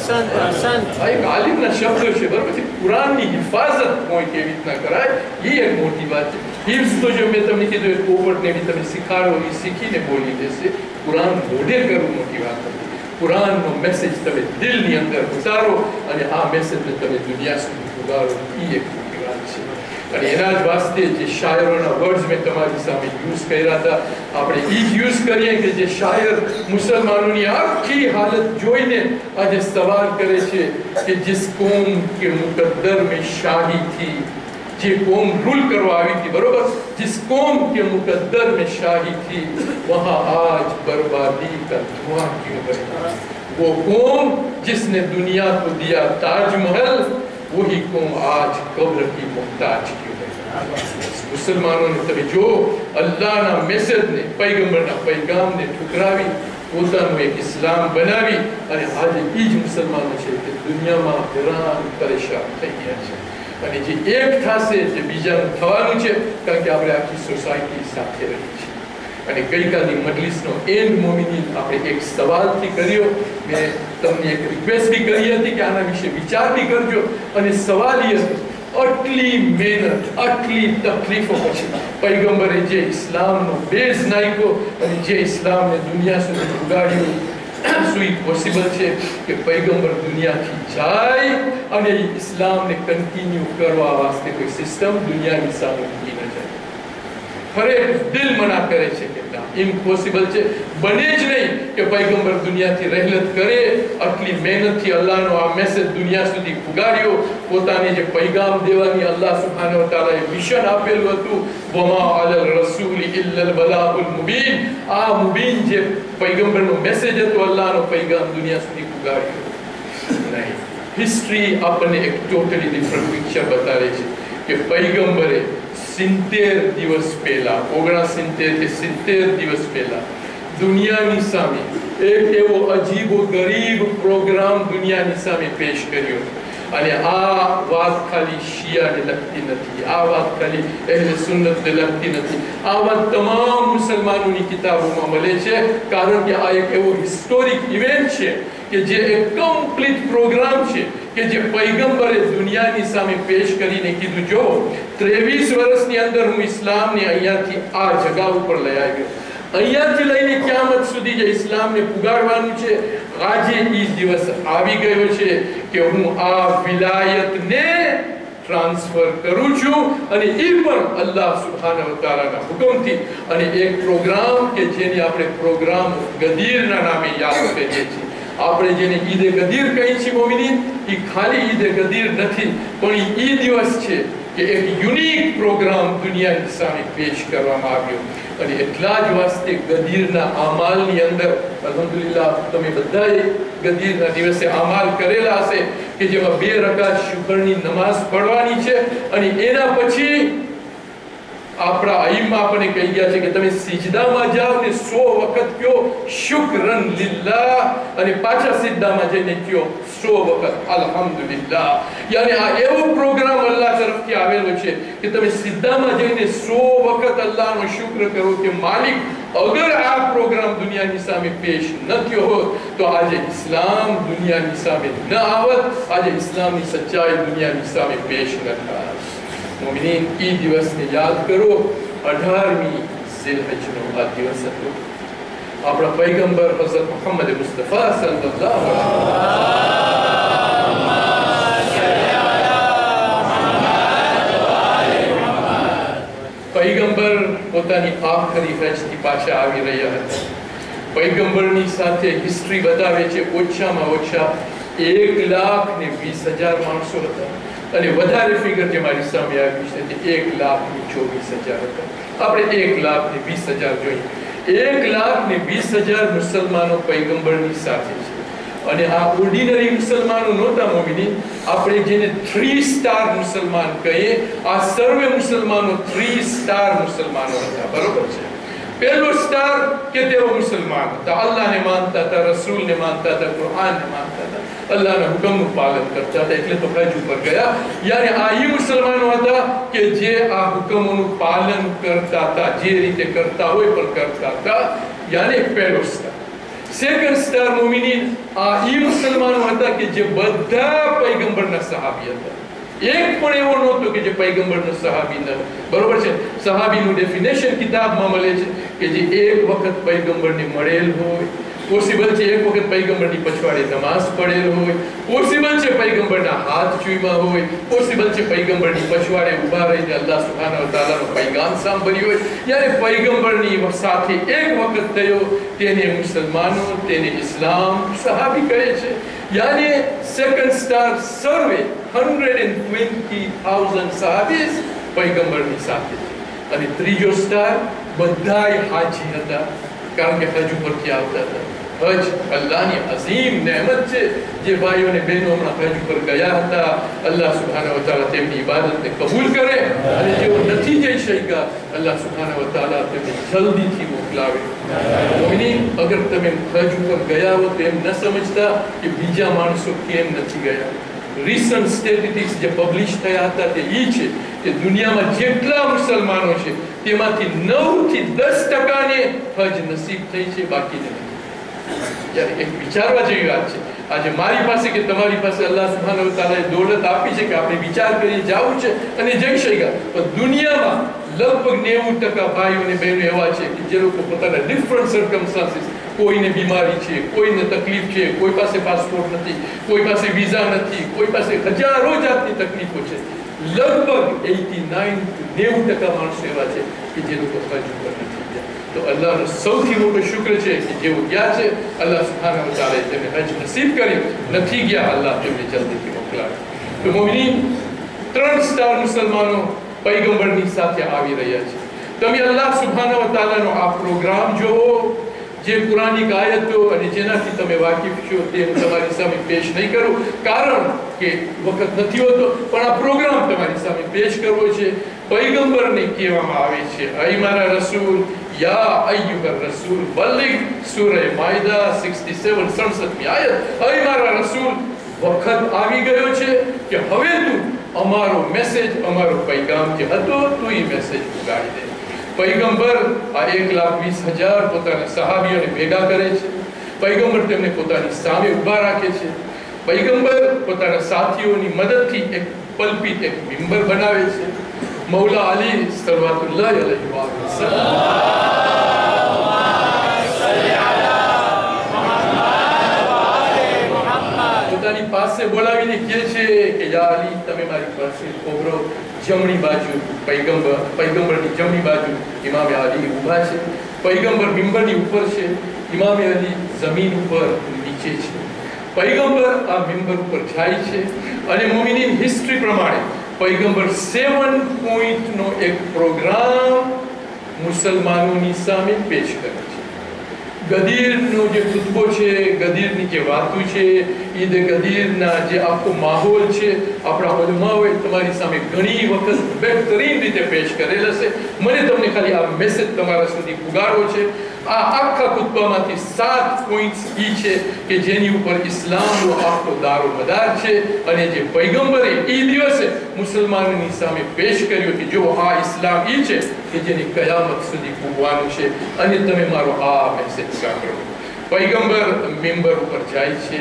આ એક આલિમના શબ્દો છે, બરાબર છે. કુરાનની હિફાજત કોઈ કેવી રીતના કરાય એ એક મોટી વાત છે. હિફ્ઝ તો જો મેં તમને કીધું એ પોપટને બી તમે શીખાડો, એ શીખીને બોલી દેશે. કુરાન મોઢે કરવું મોટી વાત નથી. કુરાનનો મેસેજ તમે દિલની અંદર ઉતારો અને આ મેસેજને તમે દુનિયા સુધી ઉગાડો, એ એક મોટી વાત છે. અને એના જ વાસ્તે જે શાયરોના વર્ડ્સ મેં તમારી સામે યુઝ કર્યા હતા, આપણે એ જ યુઝ કરીએ કે જે શાયર મુસલમાનોની આખી હાલત જોઈને આજે સવાલ કરે છે કે जिस कौम के मुकद्दर में शाही थी, જે કોમ રૂલ કરવા આવી थी, बरोबर, जिस कौम के मुकद्दर में शाही थी वहाँ आज बर्बादी का धुआं क्यों बना. वो कौम जिसने दुनिया को दिया ताजमहल, वही कौम आज कब्र की मोहताज क्यों है. मुसलमानों ने तभी जो अल्लाहના મેસેજને, પૈગંબરના પૈગામને ઠુકરાવી પોતાનું એક ઇસ્લામ બનાવી અને આજે એ જ મુસલમાનો છે કે દુનિયામાં હેરાન પરેશાન થઈ ગયા છે. અને જે એક થશે જે બીજાનું થવાનું છે, કારણ કે આપણે આખી સોસાયટી સાથે રહી છે. અને ગઈકાલની મજલિસનો એન્ડ મોમિનીન આપણે એક સવાલથી કર્યો. મેં તમને એક રિક્વેસ્ટ બી કરી હતી કે આના વિશે વિચાર બી કરજો. અને સવાલ એ હતો, આટલી મહેનત, આટલી તકલીફો પછી પૈગંબરે જે ઇસ્લામનો બેઝ નાખ્યો અને જે ઇસ્લામને દુનિયા સુધી ઉગાડ્યું, શું એ પોસિબલ છે કે પૈગંબર દુનિયાથી જાય અને ઇસ્લામને કન્ટિન્યુ કરવા વાસ્તે કોઈ સિસ્ટમ દુનિયાની સામે મૂકી ન જાય? ખરેખર દિલ મના કરે છે કે ના, ઇમ્પોસિબલ છે. બને જ નહીં કે પૈગંબર દુનિયાથી રહેલત કરે. આટલી મહેનતથી અલ્લાહનો આ મેસેજ દુનિયા સુધી પુગાડ્યો. પોતાને જે પૈગામ દેવાની અલ્લાહ સુબ્હાનહુ વ તઆલાએ મિશન આપેલું હતું, વમા અલલ રસૂલ ઇલ્લલ બલાગુલ મુબીન, આ મુબીન જે પૈગંબરનો મેસેજ હતો, અલ્લાહનો પૈગામ દુનિયા સુધી પુગાડ્યો નહીં. હિસ્ટ્રી આપણને એક ટોટલી ડિફરન્ટ પિક્ચર બતાવે છે કે પૈગંબરે 70 દિવસ પહેલા, 69 કે 70 દિવસ પહેલા દુનિયાની સામે એક એવો અજીબો ગરીબ પ્રોગ્રામ દુનિયાની સામે પેશ કર્યો. અને આ વાત ખાલી શિયાને લગતી નથી, આ વાત ખાલી અહેલે સુન્નતને લગતી નથી, આ વાત તમામ મુસલમાનોની કિતાબોમાં મળે છે. કારણ કે આ એક એવો હિસ્ટોરિક ઇવેન્ટ છે કે જે એક કમ્પ્લીટ પ્રોગ્રામ છે કે જે પૈગંબરે દુનિયાની સામે પેશ કરીને કીધું, જો 23 વર્ષની અંદર હું ઇસ્લામને અહીંયાથી આ જગા ઉપર લઈ આવ્યો, અહીંયાથી લઈને ક્યામત સુધી જે ઇસ્લામને પુગાડવાનું છે, આજે એ દિવસ આવી ગયો છે કે હું આ વિલાયતને ટ્રાન્સફર કરું છું. અને એ પણ અલ્લાહ સુબ્હાનહુ વ તઆલાના હુકમથી. અને એક પ્રોગ્રામ કે જેને આપણે પ્રોગ્રામ ગદીરના નામે યાદ કરીએ છીએ. આપણે જેને ઈદે ગદીર કહીએ છીએ મોમિનીન, એ ખાલી ઈદે ગદીર નથી, પણ એ દિવસ છે કે એક યુનિક પ્રોગ્રામ દુનિયાની સામે પેશ કરવામાં આવ્યો. અને એટલા જ વાસ્તે ગદીરના અમાલની અંદર અલ્હમ્દુલિલ્લાહ તમે બધાએ ગદીરના દિવસે અમાલ કરેલા હશે કે જેમાં 2 રકાત શુક્રની નમાઝ પઢવાની છે. અને એના પછી આપણા આઈમા આપણને કહી ગયા છે કે તમે સિજદામાં જાઓ ને 100 વખત કહો શુક્રન લિલ્લાહ, અને પાછા સિજદામાં જઈને કહો 100 વખત અલ્હમ્દુલિલ્લાહ. યાની આ એવો પ્રોગ્રામ અલ્લાહ તરફથી આવેલો છે કે તમે સિજદામાં જઈને 100 વખત અલ્લાહનો શુક્ર કરો કે માલિક, અગર આ પ્રોગ્રામ દુનિયાની સામે પેશ ન થયો હોત તો આજે ઇસ્લામ દુનિયાની સામે ન આવત, આજે ઇસ્લામની સચ્ચાઈ દુનિયાની સામે પેશ ન થાત. મોમિનીન, એ દિવસને યાદ કરો. 18મી ઝિલહજનો આ દિવસ હતો. આપણા પૈગંબર હઝરત મુહમ્મદ મુસ્તફા સલ્લલ્લાહુ અલૈહિ વસલ્લમ પૈગંબર પોતાની આખરી હજથી પાછા આવી રહ્યા હતા. પૈગંબરની સાથે હિસ્ટ્રી બતાવે છે ઓછામાં ઓછા 1,20,000 માણસો હતા. અને વધારે ફિગર જે મારી સામે આવ્યું છે તે 1,24,000 હતા. આપણે 1,20,000 જોઈએ. 1,20,000 મુસલમાનો પૈગંબરની સાથે છે. અને આ ઓર્ડિનરી મુસલમાનો નહોતા મોમિનીન, આપણે જેને 3 સ્ટાર મુસલમાન કહીએ, આ સર્વે મુસલમાનો 3 સ્ટાર મુસલમાનો હતા. બરોબર છે? પહેલો સ્ટાર કે તેઓ મુસલમાન હતા, અલ્લાહને માનતા હતા, રસૂલને માનતા હતા, કુરાનને માનતા હતા, અલ્લાહના હુકમનું પાલન કરતા હતા, એટલે તો હજ ઉપર ગયા. યાર આ એ મુસલમાનો હતા કે જે આ હુકમોનું પાલન કરતા હતા, જે રીતે કરતા હોય પણ કરતા હતા. યાને પહેલો સ્ટાર. સેકન્ડ સ્ટાર મોમિનીન આ ઈ મુસલમાનો હતા કે જે બધા પૈગંબરના સહાબી હતા. એક પણ એવો નહોતો કે જે પૈગંબરનો સહાબી ન હતો. બરોબર છે. સહાબીનું ડેફિનેશન કિતાબમાં મળે છે કે જે એક વખત પૈગંબરને મળેલ હોય, પોસિબલ છે એક વખત પૈગંબરની પછવાડે નમાઝ પડેલ હોય, પોસિબલ છે પૈગંબરના હાથ ચૂમ્યા હોય, પોસિબલ છે પૈગંબરની પછવાડે ઊભા રહીને અલ્લાહ સુબ્હાનહુ વ તઆલાનો પૈગામ સાંભળ્યો હોય. યાર પૈગંબરની સાથે એક વખત થયો તેને મુસલમાનો, તેને ઇસ્લામ સહાબી કહે છે. યાની સેકન્ડ સ્ટાર સર્વે 120,000 સહાબીસ પૈગંબરની સાથે છે. અને ત્રીજો સ્ટાર બધાય હાજી હતા, કારણ કે હજ ઉપરથી આવતા હતા. હજ અલ્લાહની અઝીમ નેમત છે. જે ભાઈઓ અને બહેનો હમણાં હજ ઉપર ગયા હતા, અલ્લાહ સુબ્હાનહુ વ તઆલા તેમની ઇબાદતને કબૂલ કરે, અને જેઓ નથી જઈ શક્યા અલ્લાહ સુબ્હાનહુ વ તઆલા તેમને જલ્દીથી મોકલાવે. મોમિનીન, અગર તમે હજ ઉપર ગયા હો તો એમ ન સમજતા કે બીજા માણસો કેમ નથી ગયા. રિસન્ટ સ્ટેટિસ્ટિક્સ જે પબ્લિશ થયા હતા તે ઈ છે કે દુનિયામાં જેટલા મુસલમાનો છે તેમાંથી 9 થી 10% હજ નસીબ થઈ છે, બાકીને નથી. જ્યારે એક વિચારવા જેવી વાત છે. આજે મારી પાસે કે તમારી પાસે અલ્લાહ સુબ્હાનહુ વ તઆલાએ દોલત આપી છે કે આપણે વિચાર કરી જાવું છે અને જઈ શક્યા. પણ દુનિયામાં લગભગ 90% ભાઈઓ અને બહેનો એવા છે કે જે લોકો પોતાના ડિફરન્ટ સર્કમસ્ટાન્સીસ, કોઈને બીમારી છે, કોઈને તકલીફ છે, કોઈ પાસે પાસપોર્ટ નથી, કોઈ પાસે વિઝા નથી, કોઈ પાસે હજારો જાતની તકલીફો છે. લગભગ 89-90% માણસો એવા છે કે જે લોકો હજ ઉપર નથી ગયા. તો અલ્લાહનો સૌથી મોટો શુક્ર છે કે જેઓ ગયા છે અલ્લાહ સુબ્હાનહુ વ તઆલાએ તેમને હજ નસીબ કરી. નથી ગયા અલ્લાહ તેમને જલ્દીથી મોકલાવે. તો મોમિનીન, 3 સ્ટાર મુસલમાનો પૈગંબરની સાથે આવી રહ્યા છે. તમે અલ્લાહ સુબ્હાનહુ વ તઆલાનો આ પ્રોગ્રામ જોવો, જે કુરાનિક આયતો અને જેનાથી તમે વાકેફ છો તે હું તમારી સામે પેશ નહીં કરું, કારણ કે વખત નથી હોતો. પણ આ પ્રોગ્રામ તમારી સામે પેશ કરવો છે. પૈગંબરને કહેવામાં આવે છે, અય મારા રસૂલ, યા અય્યુહર રસૂલ બલ્લિગ, સૂરે માઇદા 67-68મી આયત. અય મારા રસૂલ, વખત આવી ગયો છે કે હવે તું અમારો મેસેજ, અમારો પૈગામ જે હતો તું એ મેસેજ ઉગાડી દે. પૈગંબર આ 1,20,000 પોતાના સહાબીઓને ભેગા કરે છે. પૈગંબર તેમને પોતાની સામે ઊભા રાખે છે. પૈગંબર પોતાના સાથીઓની મદદથી એક પલ્પિત, એક મિંબર બનાવે છે. મૌલા અલી સલ્લલ્લાહુ અલૈહિ વસલ્લમ પોતાની પાસે બોલાવીને કહે છે કે યા અલી, તમે મારી પાસે ઉભરો. જમણી બાજુ પૈગંબરની જમણી બાજુ ઇમામે અલી ઊભા છે. પૈગંબર મિંબરની ઉપર છે, ઇમામે અલી જમીન ઉપર નીચે છે. પૈગંબર આ મિંબર ઉપર જાય છે અને મોમિનીન હિસ્ટ્રી પ્રમાણે પૈગંબર 7 પોઈન્ટનો એક પ્રોગ્રામ મુસલમાનોની સામે પેશ કરે છે. ગદીરનો જે ખુતબો છે, ગદીરની જે વાતો છે, ઈદ ગદીરના જે આખો માહોલ છે, આપણા ઉલમાઓએ તમારી સામે ઘણી વખત બહેતરીન રીતે પેશ કરેલ હશે. મને તમને ખાલી આ મેસેજ તમારા સુધી પુગાડવો છે. આ આખા ખુતબામાંથી 7 પોઈન્ટ્સ ઈ છે કે જેની ઉપર ઇસ્લામનો આખો દારો મદાર છે, અને જે પૈગંબરે ઈ દિવસે મુસલમાનોની સામે પેશ કર્યો કે જો આ ઇસ્લામ ઈ છે કે જેની કયામત સુધી પૂગવાનું છે, અને તમે મારો આ મેસેજ સાંભળો. પૈગંબર મિંબર ઉપર જાય છે.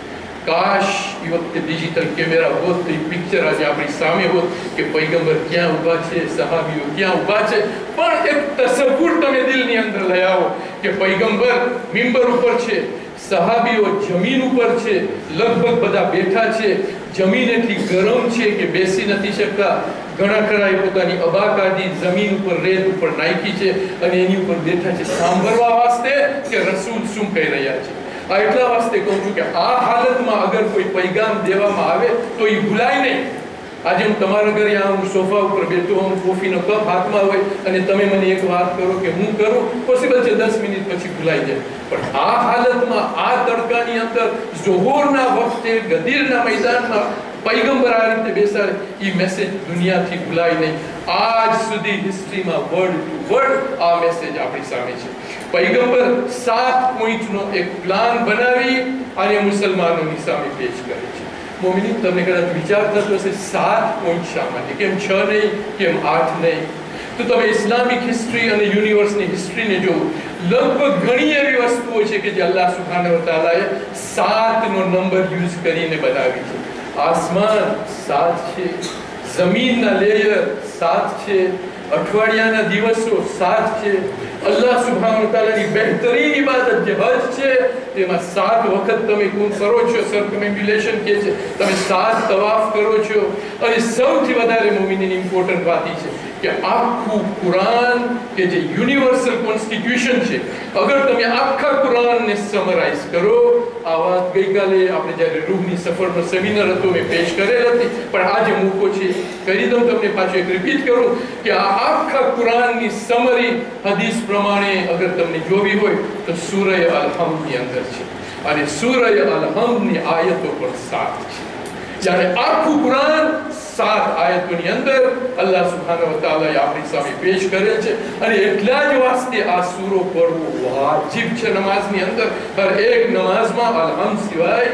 કાશ એ વખતે ડિજિટલ કેમેરા હોત તો એ પિક્ચર આજે આપણી સામે હોત કે પૈગંબર ક્યાં ઊભા છે, સહાબીઓ ક્યાં ઊભા છે. પણ એક તસવ્વુર તમે દિલની અંદર લઈ આવો કે પૈગંબર મિંબર ઉપર છે, સહાબીઓ જમીન ઉપર છે, લગભગ બધા બેઠા છે. જમીન એટલી ગરમ છે કે બેસી નથી શકતા. ઘણા ખરાએ પોતાની અબા કાઢી જમીન ઉપર, રેત ઉપર નાખી છે અને એની ઉપર બેઠા છે સાંભળવા વાસ્તે કે રસૂલ શું કહી રહ્યા છે. આ એટલા વાસ્તે કહું છું કે આ હાલતમાં અગર કોઈ પૈગામ દેવામાં આવે તો એ ભૂલાય નહીં. આજે હું તમારા ઘરે આવું, સોફા ઉપર બેઠો હું, કોફીનો કપ હાથમાં હોય અને તમે મને એક વાત કરો કે હું કરું, પોસિબલ છે 10 મિનિટ પછી ભૂલાઈ જાય. પણ આ હાલતમાં, આ તડકાની અંદર, ઝોહરના વખતે ગદીરના મેદાનમાં પૈગંબર આ રીતે બેસાડે, એ મેસેજ દુનિયાથી ભૂલાય નહીં. આજ સુધી હિસ્ટ્રીમાં વર્ડ ટુ વર્ડ આ મેસેજ આપણી સામે છે. પૈગંબર 7 પોઈન્ટનો એક પ્લાન બનાવી અને મુસલમાનોની સામે પેશ કરે છે. મોમિનીન, તમને કદાચ વિચાર થતો હશે 7 પોઈન્ટ શા માટે, કેમ 6 નહીં, કેમ 8 નહીં? તો તમે ઇસ્લામિક હિસ્ટ્રી અને યુનિવર્સની હિસ્ટ્રીને જો લગભગ ઘણી એવી વસ્તુઓ છે કે જે અલ્લાહ સુબ્હાનહુ વ તઆલાએ 7 નો નંબર યુઝ કરીને બનાવી છે. આસમાન 7 છે, જમીનના લેયર 7 છે, અઠવાડિયાના દિવસો 7 છે. અલ્લાહ સુબ્હાનહુ વ તઆલાની બહેતરીન ઇબાદત જે હજ છે તેમાં 7 વખત તમે કરો છો, સર્કમ્યુલેશન કે છે, તમે 7 તવાફ કરો છો. અને સૌથી વધારે મોમિનની ઇમ્પોર્ટન્ટ વાત છે કે આખું કુરાન કે જે યુનિવર્સલ કોન્સ્ટિટ્યુશન છે, અગર તમે આખા કુરાનને સમરાઇઝ કરો, આ વાત ગઈકાલે આપણે જ્યારે રૂહની સફરનો સેમિનાર હતો મેં પેશ કરેલ હતી, પણ આજે મૂકો છે કરી દઉં તમને પાછું એક રિપીટ કરું કે આ આખા કુરાનની સમરી હદીસ પ્રમાણે અગર તમને જોવી હોય તો સૂરહ અલ-હમ્દની અંદર છે. અને સૂરહ અલ-હમ્દની આયતો પણ 7 છે. જ્યારે આખું કુરાન 7 આયતોની અંદર અલ્લાહ સુબ્હાનહુ વ તઆલાએ આપણી સામે પેશ કરેલ છે. અને એટલા જ વાસ્તે આ સૂરો પડવો વાજિબ છે નમાઝની અંદર. હર એક નમાઝમાં અલ-હમ્દ સિવાય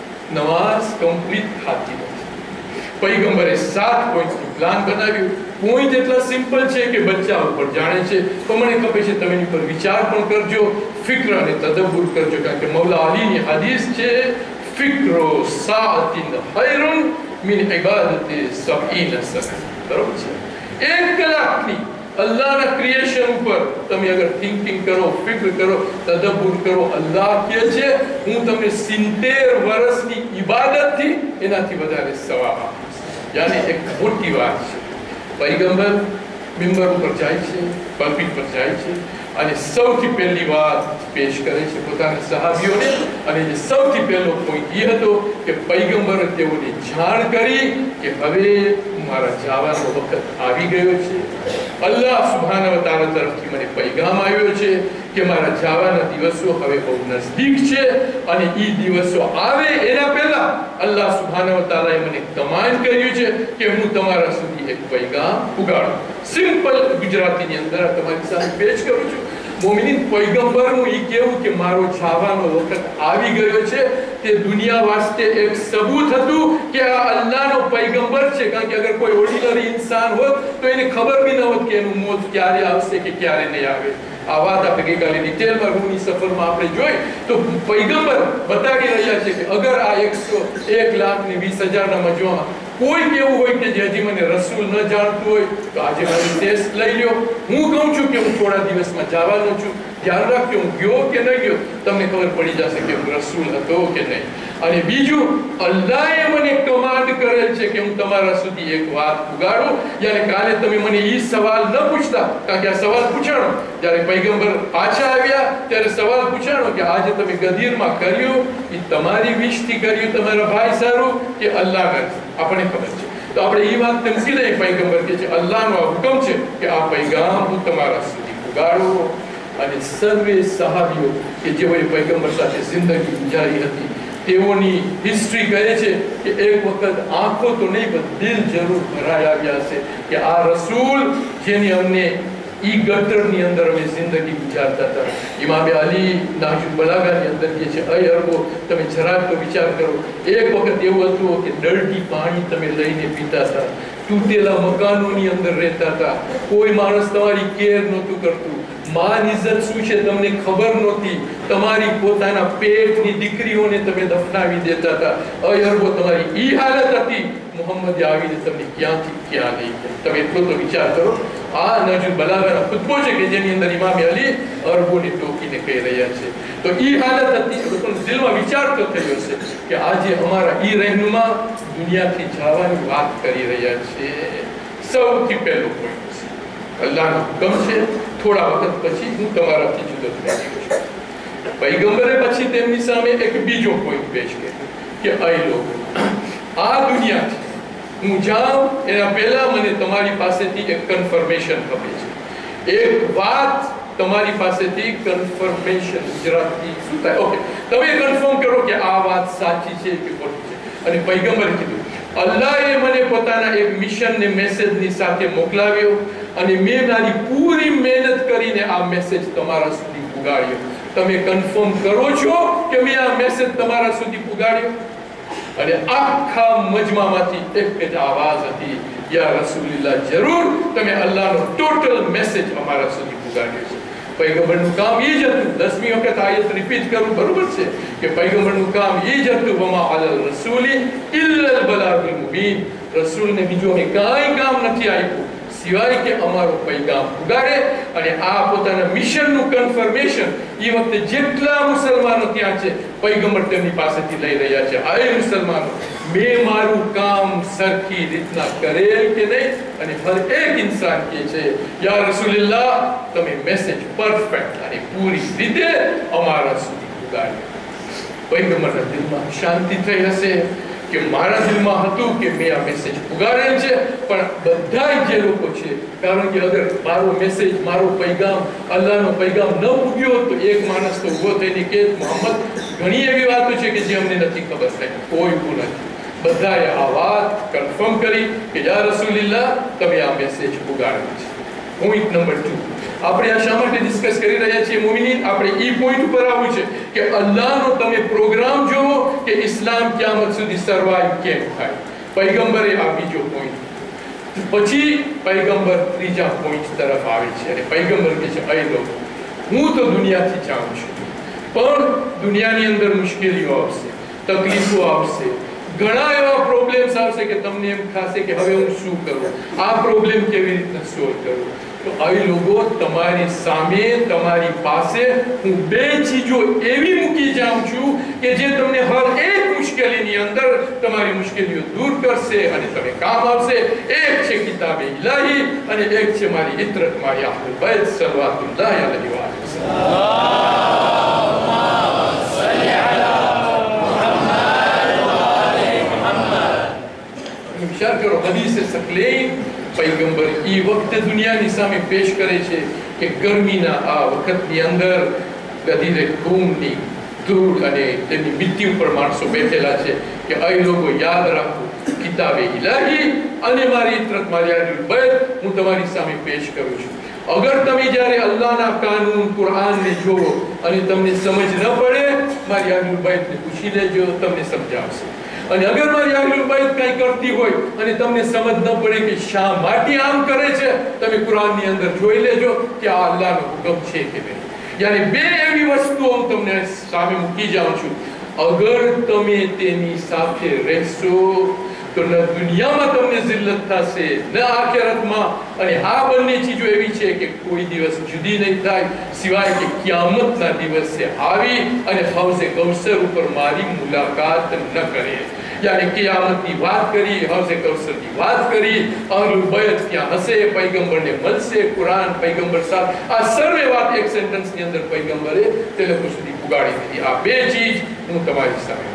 નમાઝ કમ્પ્લીટ થતી નથી. પૈગંબરે 7 પોઈન્ટનું પ્લાન બનાવ્યું. પોઈન્ટ એટલા સિમ્પલ છે કે બચ્ચા ઉપર જાણે છે, તો મને ખબર છે તમે એની પર વિચાર પણ કરજો, ફિક્ર અને તદબ્બુર કરજો. કારણ કે મૌલા અલીની હદીસ છે, ફિક્રો સાઅતિન ખૈરુન મિન ઇબાદતિ 70 સના. બરોબર છે? 1 કલાકની અલ્લાહના ક્રિએશન ઉપર તમે અગર થિંકિંગ કરો, ફિક્ર કરો, તદબ્બુર કરો, અલ્લાહ કહે છે હું તમને 70 વર્ષની ઇબાદતથી એનાથી વધારે સવાબ આપીશ. યાની એક મોટી વાત છે. પૈગંબર મિંબર ઉપર જાય છે, પલ્પિટ પર જાય છે અને સૌથી પહેલી વાત પેશ કરે છે પોતાના સહાબીઓને. અને જે સૌથી પહેલો પોઈન્ટ એ હતો કે પૈગંબરે તેઓને જાણ કરી કે હવે મારા જવાનો વખત આવી ગયો છે. અલ્લાહ સુબ્હાનહુ વ તઆલા તરફથી મને પૈગામ આવ્યો છે કે મારા જવાના દિવસો હવે બહુ નજદીક છે. અને એ દિવસો આવે એના પહેલા અલ્લાહ સુબ્હાનહુ વ તઆલાએ મને કમાન્ડ કર્યું છે કે હું તમારા સુધી એક પૈગામ ઉગાડું. સિમ્પલ ગુજરાતીની અંદર તમારી સામે પેશ કરું છું. મોમિનીન, પૈગંબરનું એ કહેવું કે મારો જવાનો વખત આવી ગયો છે તે દુનિયા વાસ્તે એક સબૂત હતું કે આ અલ્લાહનો પૈગંબર છે. કારણ કે અગર કોઈ ઓર્ડિનરી ઇન્સાન હોત તો એને ખબર બી ન હોત કે એનું મોત ક્યારે આવશે કે ક્યારે નહીં આવે. આ વાત આપણે ગઈકાલે ડિટેલમાં રૂહની સફરમાં આપણે જોઈ તો પૈગંબર બતાવી રહ્યા છે કે અગર આ 1,20,000ના મજમામાં કોઈ કેવું હોય કે જે હજી મને રસૂલ ન જાણતું હોય તો આજે મારી ટેસ્ટ લઈ લ્યો. હું કહું છું કે હું થોડા દિવસમાં જવાનો છું, ધ્યાન રાખજો હું ગયો કે નહીં ગયો, તમને ખબર પડી જશે કે હું રસૂલ હતો કે નહીં. અને બીજું, અલ્લાહે મને કમાન્ડ કરેલ છે કે હું તમારા સુધી એક વાત ઉગાડું. જ્યારે કાલે તમે મને એ સવાલ ન પૂછતા, કારણ કે આ સવાલ પૂછાણો જ્યારે પૈગંબર પાછા આવ્યા ત્યારે સવાલ પૂછાણો કે આજે તમે ગદીરમાં કર્યું એ તમારી વિશથી કર્યું, તમારા ભાઈ સારું કે અલ્લાહના? આપણે ખબર છે. તો આપણે એ વાત સમજી લઈએ, પૈગંબર કે છે અલ્લાહનો હુકમ છે કે આ પૈગામ હું તમારા સુધી ઉગાડું. અને સર્વે સહાબીઓ કે જેઓએ પૈગંબર સાથે જિંદગી ગુજારી હતી તેઓની હિસ્ટ્રી કહે છે કે એક વખત આંખો તો નહીં પણ દિલ જરૂર ભરાઈ આવ્યા છે કે આ રસૂલ જેની અમને ઈ ગટરની અંદર અમે જિંદગી ગુજારતા હતા. ઇમામ અલી નાહજુલ બલાગાની અંદર કહે છે અય અરબો, તમે જરાક તો વિચાર કરો, એક વખત એવું હતું કે ડર્ટી પાણી તમે લઈને પીતા હતા, તૂટેલા મકાનોની અંદર રહેતા હતા, કોઈ માણસ તમારી કેર નહોતું કરતું, માન ઇજ્જત શું છે તમને ખબર નહોતી, તમારી પોતાના પેટની દીકરીઓને તમે દફનાવી દેતા હતા. અય અરબો, તમારી ઈ હાલત હતી. મોહમ્મદે આવીને તમને ક્યાંથી ક્યાં લઈ ગયા. તમે એટલો તો વિચાર કરો. આ નાહજુલ બલાગાનો ખુતબો છે કે જેની અંદર ઇમામ અલી અરબોની ટોકીને કહી રહ્યા છે. તો ઈ હાલત હતી. લોકોના દિલમાં વિચાર તો થયો છે કે આજે અમારા ઈ રહેનુમા દુનિયાથી જવાની વાત કરી રહ્યા છે. સૌથી પહેલો પોઈન્ટ છે અલ્લાહનો હુકમ છે, થોડા વખત પછી હું તમારાથી જુદો થઈ ગયો છું. પૈગંબરે પછી તેમની સામે એક બીજો પોઈન્ટ પેશ કર્યો કે અય લોકો, આ દુનિયાથી હું જાઉં એના પહેલા મને તમારી પાસેથી એક કન્ફર્મેશન ખપે છે. એક વાત તમારી પાસેથી કન્ફર્મેશન. ગુજરાતી શું થાય? ઓકે, તમે કન્ફર્મ કરો કે આ વાત સાચી છે કે ખોટી છે. અને પૈગંબરે કીધું અલ્લાહે મને પોતાના એક મિશનને મેસેજની સાથે મોકલાવ્યો અને મેં મારી પૂરી મહેનત કરીને આ મેસેજ તમારા સુધી પુગાડ્યો. તમે કન્ફર્મ કરો છો કે મેં આ મેસેજ તમારા સુધી પુગાડ્યો? અને આખા મજમામાંથી એક જ આવાજ હતી યા રસૂલલ્લાહ જરૂર તમે અલ્લાહનો ટોટલ મેસેજ અમારા સુધી પુગાડ્યો છે. પૈગંબરનું કામ એ જ હતું. 10મી વખત આયત રિપીટ કરું બરોબર છે કે પૈગંબરનું કામ એ જ હતું વમા અલલ રસૂલી ઇલ્લલ બલાગુલ મુબીન. રસૂલને બીજું અમે કાંઈ કામ નથી આપ્યું સિવાય કે અમારો પૈગામ પુગાડે. અને આ પોતાના મિશનનું કન્ફર્મેશન એ વખતે જેટલા મુસલમાનો ત્યાં છે પૈગંબર તેમની પાસેથી લઈ રહ્યા છે. આ મુસલમાનો મેં મારું કામ સરખી રીતના કરેલ કે નહીં? અને હર એક ઇન્સાન કહે છે યા રસૂલલ્લાહ તમે મેસેજ પરફેક્ટ અને પૂરી રીતે અમારા સુધી પુગાડ્યો. પૈગંબરના દિલમાં શાંતિ થઈ હશે કે મારા દિલમાં હતું કે મેં આ મેસેજ પુગાડેલ છે. પણ બધા જે લોકો છે, કારણ કે અગર મારો મેસેજ મારો પૈગામ અલ્લાહનો પૈગામ ન પૂગ્યો તો એક માણસ તો ઉભો થઈને કે મોહમ્મદ ઘણી એવી વાતો છે કે જે અમને નથી ખબર થઈ. કોઈ ભૂલ નથી. બધાએ આ વાત કન્ફર્મ કરી કે યા રસૂલલ્લાહ તમે આ મેસેજ પુગાડ્યો છે. પોઈન્ટ નંબર 2 આપણે આ શા માટે ડિસ્કસ કરી રહ્યા છીએ મોમિનીન? આપણે એ પોઈન્ટ ઉપર આવવું છે કે અલ્લાહનો તમે પ્રોગ્રામ જોવો કે ઇસ્લામ ક્યામત સુધી સર્વાઈવ કેમ થાય. પૈગંબરે આ બીજો પોઈન્ટ. પછી પૈગંબર ત્રીજા પોઈન્ટ તરફ આવે છે અને પૈગંબર કહે છે અય લોકો હું તો દુનિયાથી જાઉં છું પણ દુનિયાની અંદર મુશ્કેલીઓ આવશે, તકલીફો આવશે, ઘણા એવા પ્રોબ્લેમ્સ આવશે કે તમને એમ થશે કે હવે હું શું કરું, આ પ્રોબ્લેમ કેવી રીતના સોલ્વ કરું. તો આ લોકો તમારી સામે તમારી પાસે હું બે ચીજો એવી મૂકી જાઉં છું કે જે તમને હર એક મુશ્કેલીની અંદર તમારી મુશ્કેલીઓ દૂર કરશે અને તમે કામ આવશે. એક છે કિતાબે ઇલાહી અને એક છે મારી ઇત્રત મારી અહલુલ બૈત સલ્લલ્લાહુ અલૈહિ વસલ્લમ. વિચાર કરો હદીસે સકલૈન પૈગંબર એ વખતે દુનિયાની સામે પેશ કરે છે કે ગરમીના આ વખતની અંદર ગધીરે ખૂનની ધૂળ અને તેની મિટ્ટી ઉપર માણસો બેઠેલા છે કે આ લોકો યાદ રાખો કિતાબે ઇલાહી અને મારી ઇત્રત મારી અહલુલ બૈત હું તમારી સામે પેશ કરું છું. અગર તમે જ્યારે અલ્લાહના કાનૂન કુરાનને જોવો અને તમને સમજ ન પડે મારી અહલુલ બૈતને પૂછી લેજો, તમને સમજાવશે. અને અગર મારી અહલુલ બૈત કંઈ કરતી હોય અને તમને સમજ ન પડે કે શા માટે આમ કરે છે, તમે કુરાનની અંદર જોઈ લેજો કે આ અલ્લાહનો હુકમ છે કે નહીં. યાની બે એવી વસ્તુઓ હું તમને સામે મૂકી જાઉં છું. અગર તમે તેની સાથે રહેશો તો ન દુનિયામાં તમને જિલ્લત થશે ન આખિરતમાં. અને આ બંને ચીજો એવી છે કે કોઈ દિવસ જુદી નહીં થાય સિવાય કે કિયામતના દિવસે આવી અને હૌઝે કૌસર ઉપર મારી મુલાકાત ન કરે. યાની કિયામતની વાત કરી, હૌઝે કૌસરની વાત કરી, અહલુલ બૈત ત્યાં હશે, પૈગંબરને મળશે, કુરાન પૈગંબર સાથે આ સર્વે વાત એક સેન્ટેન્સની અંદર પૈગંબરે તે લોકો સુધી પુગાડી દીધી. આ બે ચીજ હું તમારી સામે.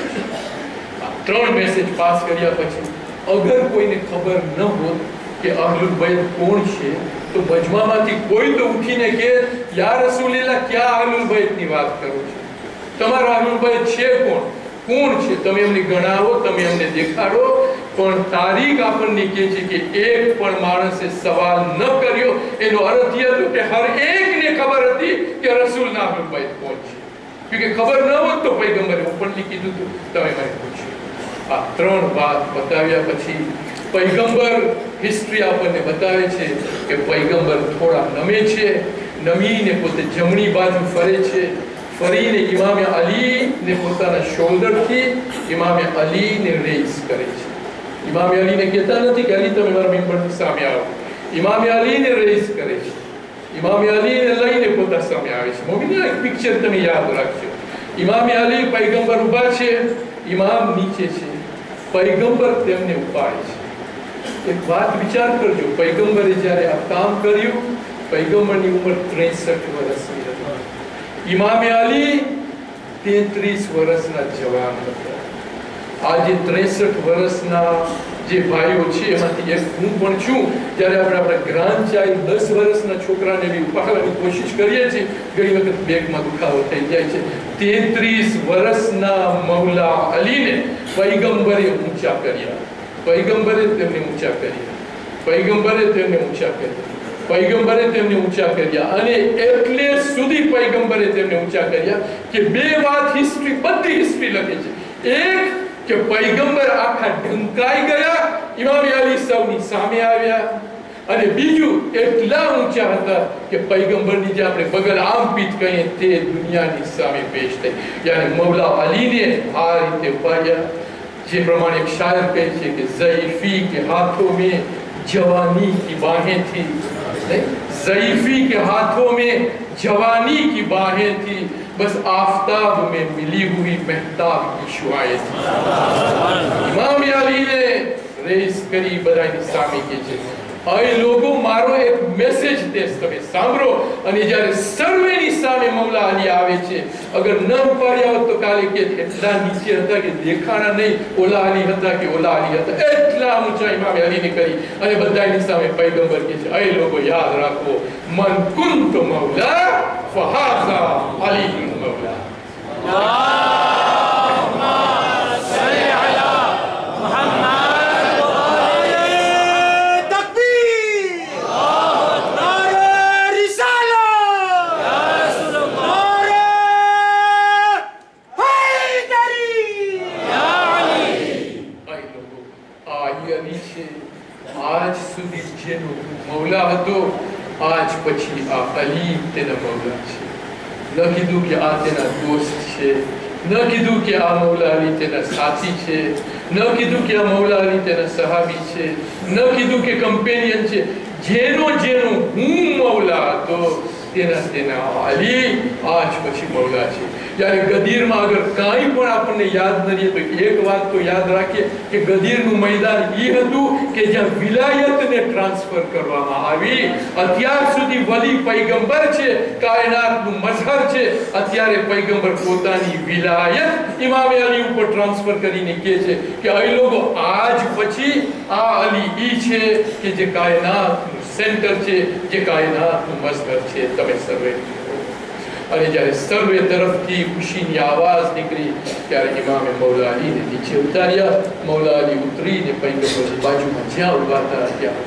ત્રણ મેસેજ પાસ કર્યા પછી અગર કોઈને ખબર ન હોત કે અહલુલ બૈત કોણ છે તો મજમામાંથી કોઈ તો ઉઠીને કે યા રસૂલલ્લાહ ક્યાં અહલુલ બૈતની વાત કરો છો? તમારા અહલુલ બૈત છે કોણ? કોણ છે? તમે એમને ગણાવો, તમે એમને દેખાડો. પણ તારીખ આપણને કહે છે કે એક પણ માણસે સવાલ ન કર્યો. એનો અર્થ એ હતો કે હર એકને ખબર હતી કે રસૂલના અહલુલ બૈત કોણ છે. કે ખબર ન હોત તો પૈગંબરે ઓપનલી કીધું હતું તમે મને પૂછ્યું. આ ત્રણ વાત બતાવ્યા પછી પૈગંબર હિસ્ટ્રી આપણને બતાવે છે કે પૈગંબર થોડા નમે છે. નમીને પોતે જમણી બાજુ ફરે છે. ફરીને ઇમામે અલીને પોતાના શોલ્ડરથી ઇમામે અલીને રેઇઝ કરે છે. ઇમામે અલીને કહેતા નથી કે અલી તમે મારા મેમ્બરની સામે આવો. ઇમામે અલીને રેઇઝ કરે છે. ઇમામે અલીને લઈને પોતા સામે આવે છે. મોમીના એક પિક્ચર તમે યાદ રાખજો. ઇમામે અલી પૈગંબર ઊભા છે, ઇમામ નીચે છે, પૈગંબર તેમને ઉપાડે છે. એક વાત વિચાર કરજો, પૈગંબરે જ્યારે આ કામ કર્યું પૈગંબરની ઉંમર 63 વર્ષની હતી. ઇમામે અલી 33 વર્ષના જવાન હતા. આજે 63 વર્ષના જે ભાઈઓ છે એમાંથી એક હું પણ છું. જ્યારે આપણે આપણા ગ્રાન્ડ ચાઇલ્ડ 10 વર્ષના છોકરાને બી ઉપાડવાની કોશિશ કરીએ છીએ ઘણી વખત બેકમાં દુખાવો થઈ જાય છે. 33 વર્ષના મૌલા અલીને પૈગંબરે ઊંચા કર્યા. પૈગંબરે તેમને ઊંચા કર્યા. પૈગંબરે તેમને ઊંચા કર્યા. પૈગંબરે તેમને ઊંચા કર્યા. અને એટલે સુધી પૈગંબરે તેમને ઊંચા કર્યા કે બે વાત હિસ્ટ્રી, બધી હિસ્ટ્રી લખે છે. એક કે પૈગંબર આખા ઢંકાઈ ગયા, ઇમામ અલી સૌની સામે આવ્યા. અને બીજું એટલા ઊંચા હતા કે પૈગંબરની જે આપણે બગલ આમ પીઠ કહીએ તે દુનિયાની સામે પેશ થઈ. યાની મૌલા અલીને આ રીતે ઉપાડ્યા. જે પ્રમાણે એક શાયર કહે છે કે ઝઈફી કે હાથોं में जवानी की बाहें थी, ज़ईफ़ी के हाथों में जवानी की बाहें थी, बस आफताब में मिली हुई महताब की शुआएं थी. इमाम अली ने रेस करी બધાની સામે કે છે આ લોકો મારો એક મેસેજ દેશ તમે સાંભળો. અને જ્યારે સર્વેની સામે મૌલા અલી આવે છે, અગર ન ઉપાડ્યા હોત તો કાલે કે એટલા નીચે હતા કે દેખાણા નહીં, ઓલા અલી હતા કે ઓલા અલી હતા, એટલા ઊંચા ઇમામ અલીને કરી. અને બધાની સામે પૈગંબર કે છે આ લોકો યાદ રાખો, મન કુંત મૌલા ફહાઝા અલી મૌલા. આજ સુધી જેનો મૌલા હતો, આજ પછી આ અલી તેના મૌલા છે. ન કીધું કે આ તેના દોસ્ત છે, ન કીધું કે આ મૌલા અલી તેના સાથી છે, ન કીધું કે આ મૌલા અલી તેના સહાબી છે, ન કીધું કે કમ્પેનિયન છે. જેનો હું મૌલા હતો તેના અલી આજ પછી મૌલા છે. यानी गदीर में अगर कहीं पण आपने याद नहीं तो एक बात तो याद રાખીએ કે ગદીરનું मैदान એ હતું કે જ્યાં વિલાયતને ટ્રાન્સફર કરવામાં આવી. અત્યાર સુધી વલી પૈગંબર છે, કાયનાતનું મઝહર છે, અત્યારે પૈગંબર પોતાની વિલાયત ઇમામ અલી ઉપર ટ્રાન્સફર કરીને કહે છે કે આ લોકો આજ પછી આ અલી ઈ છે કે જે કાયનાતનું સેન્ટર છે, જે કાયનાતનું મઝહર છે. તમે સર્વે અને જ્યારે સર્વે તરફથી ખુશીની આવાજ નીકળી ત્યારે ઇમામે મૌલા અલીને નીચે ઉતાર્યા. મૌલા અલી ઉતરીને પૈગંબરની બાજુમાં જ્યાં ઉભા હતા ત્યાં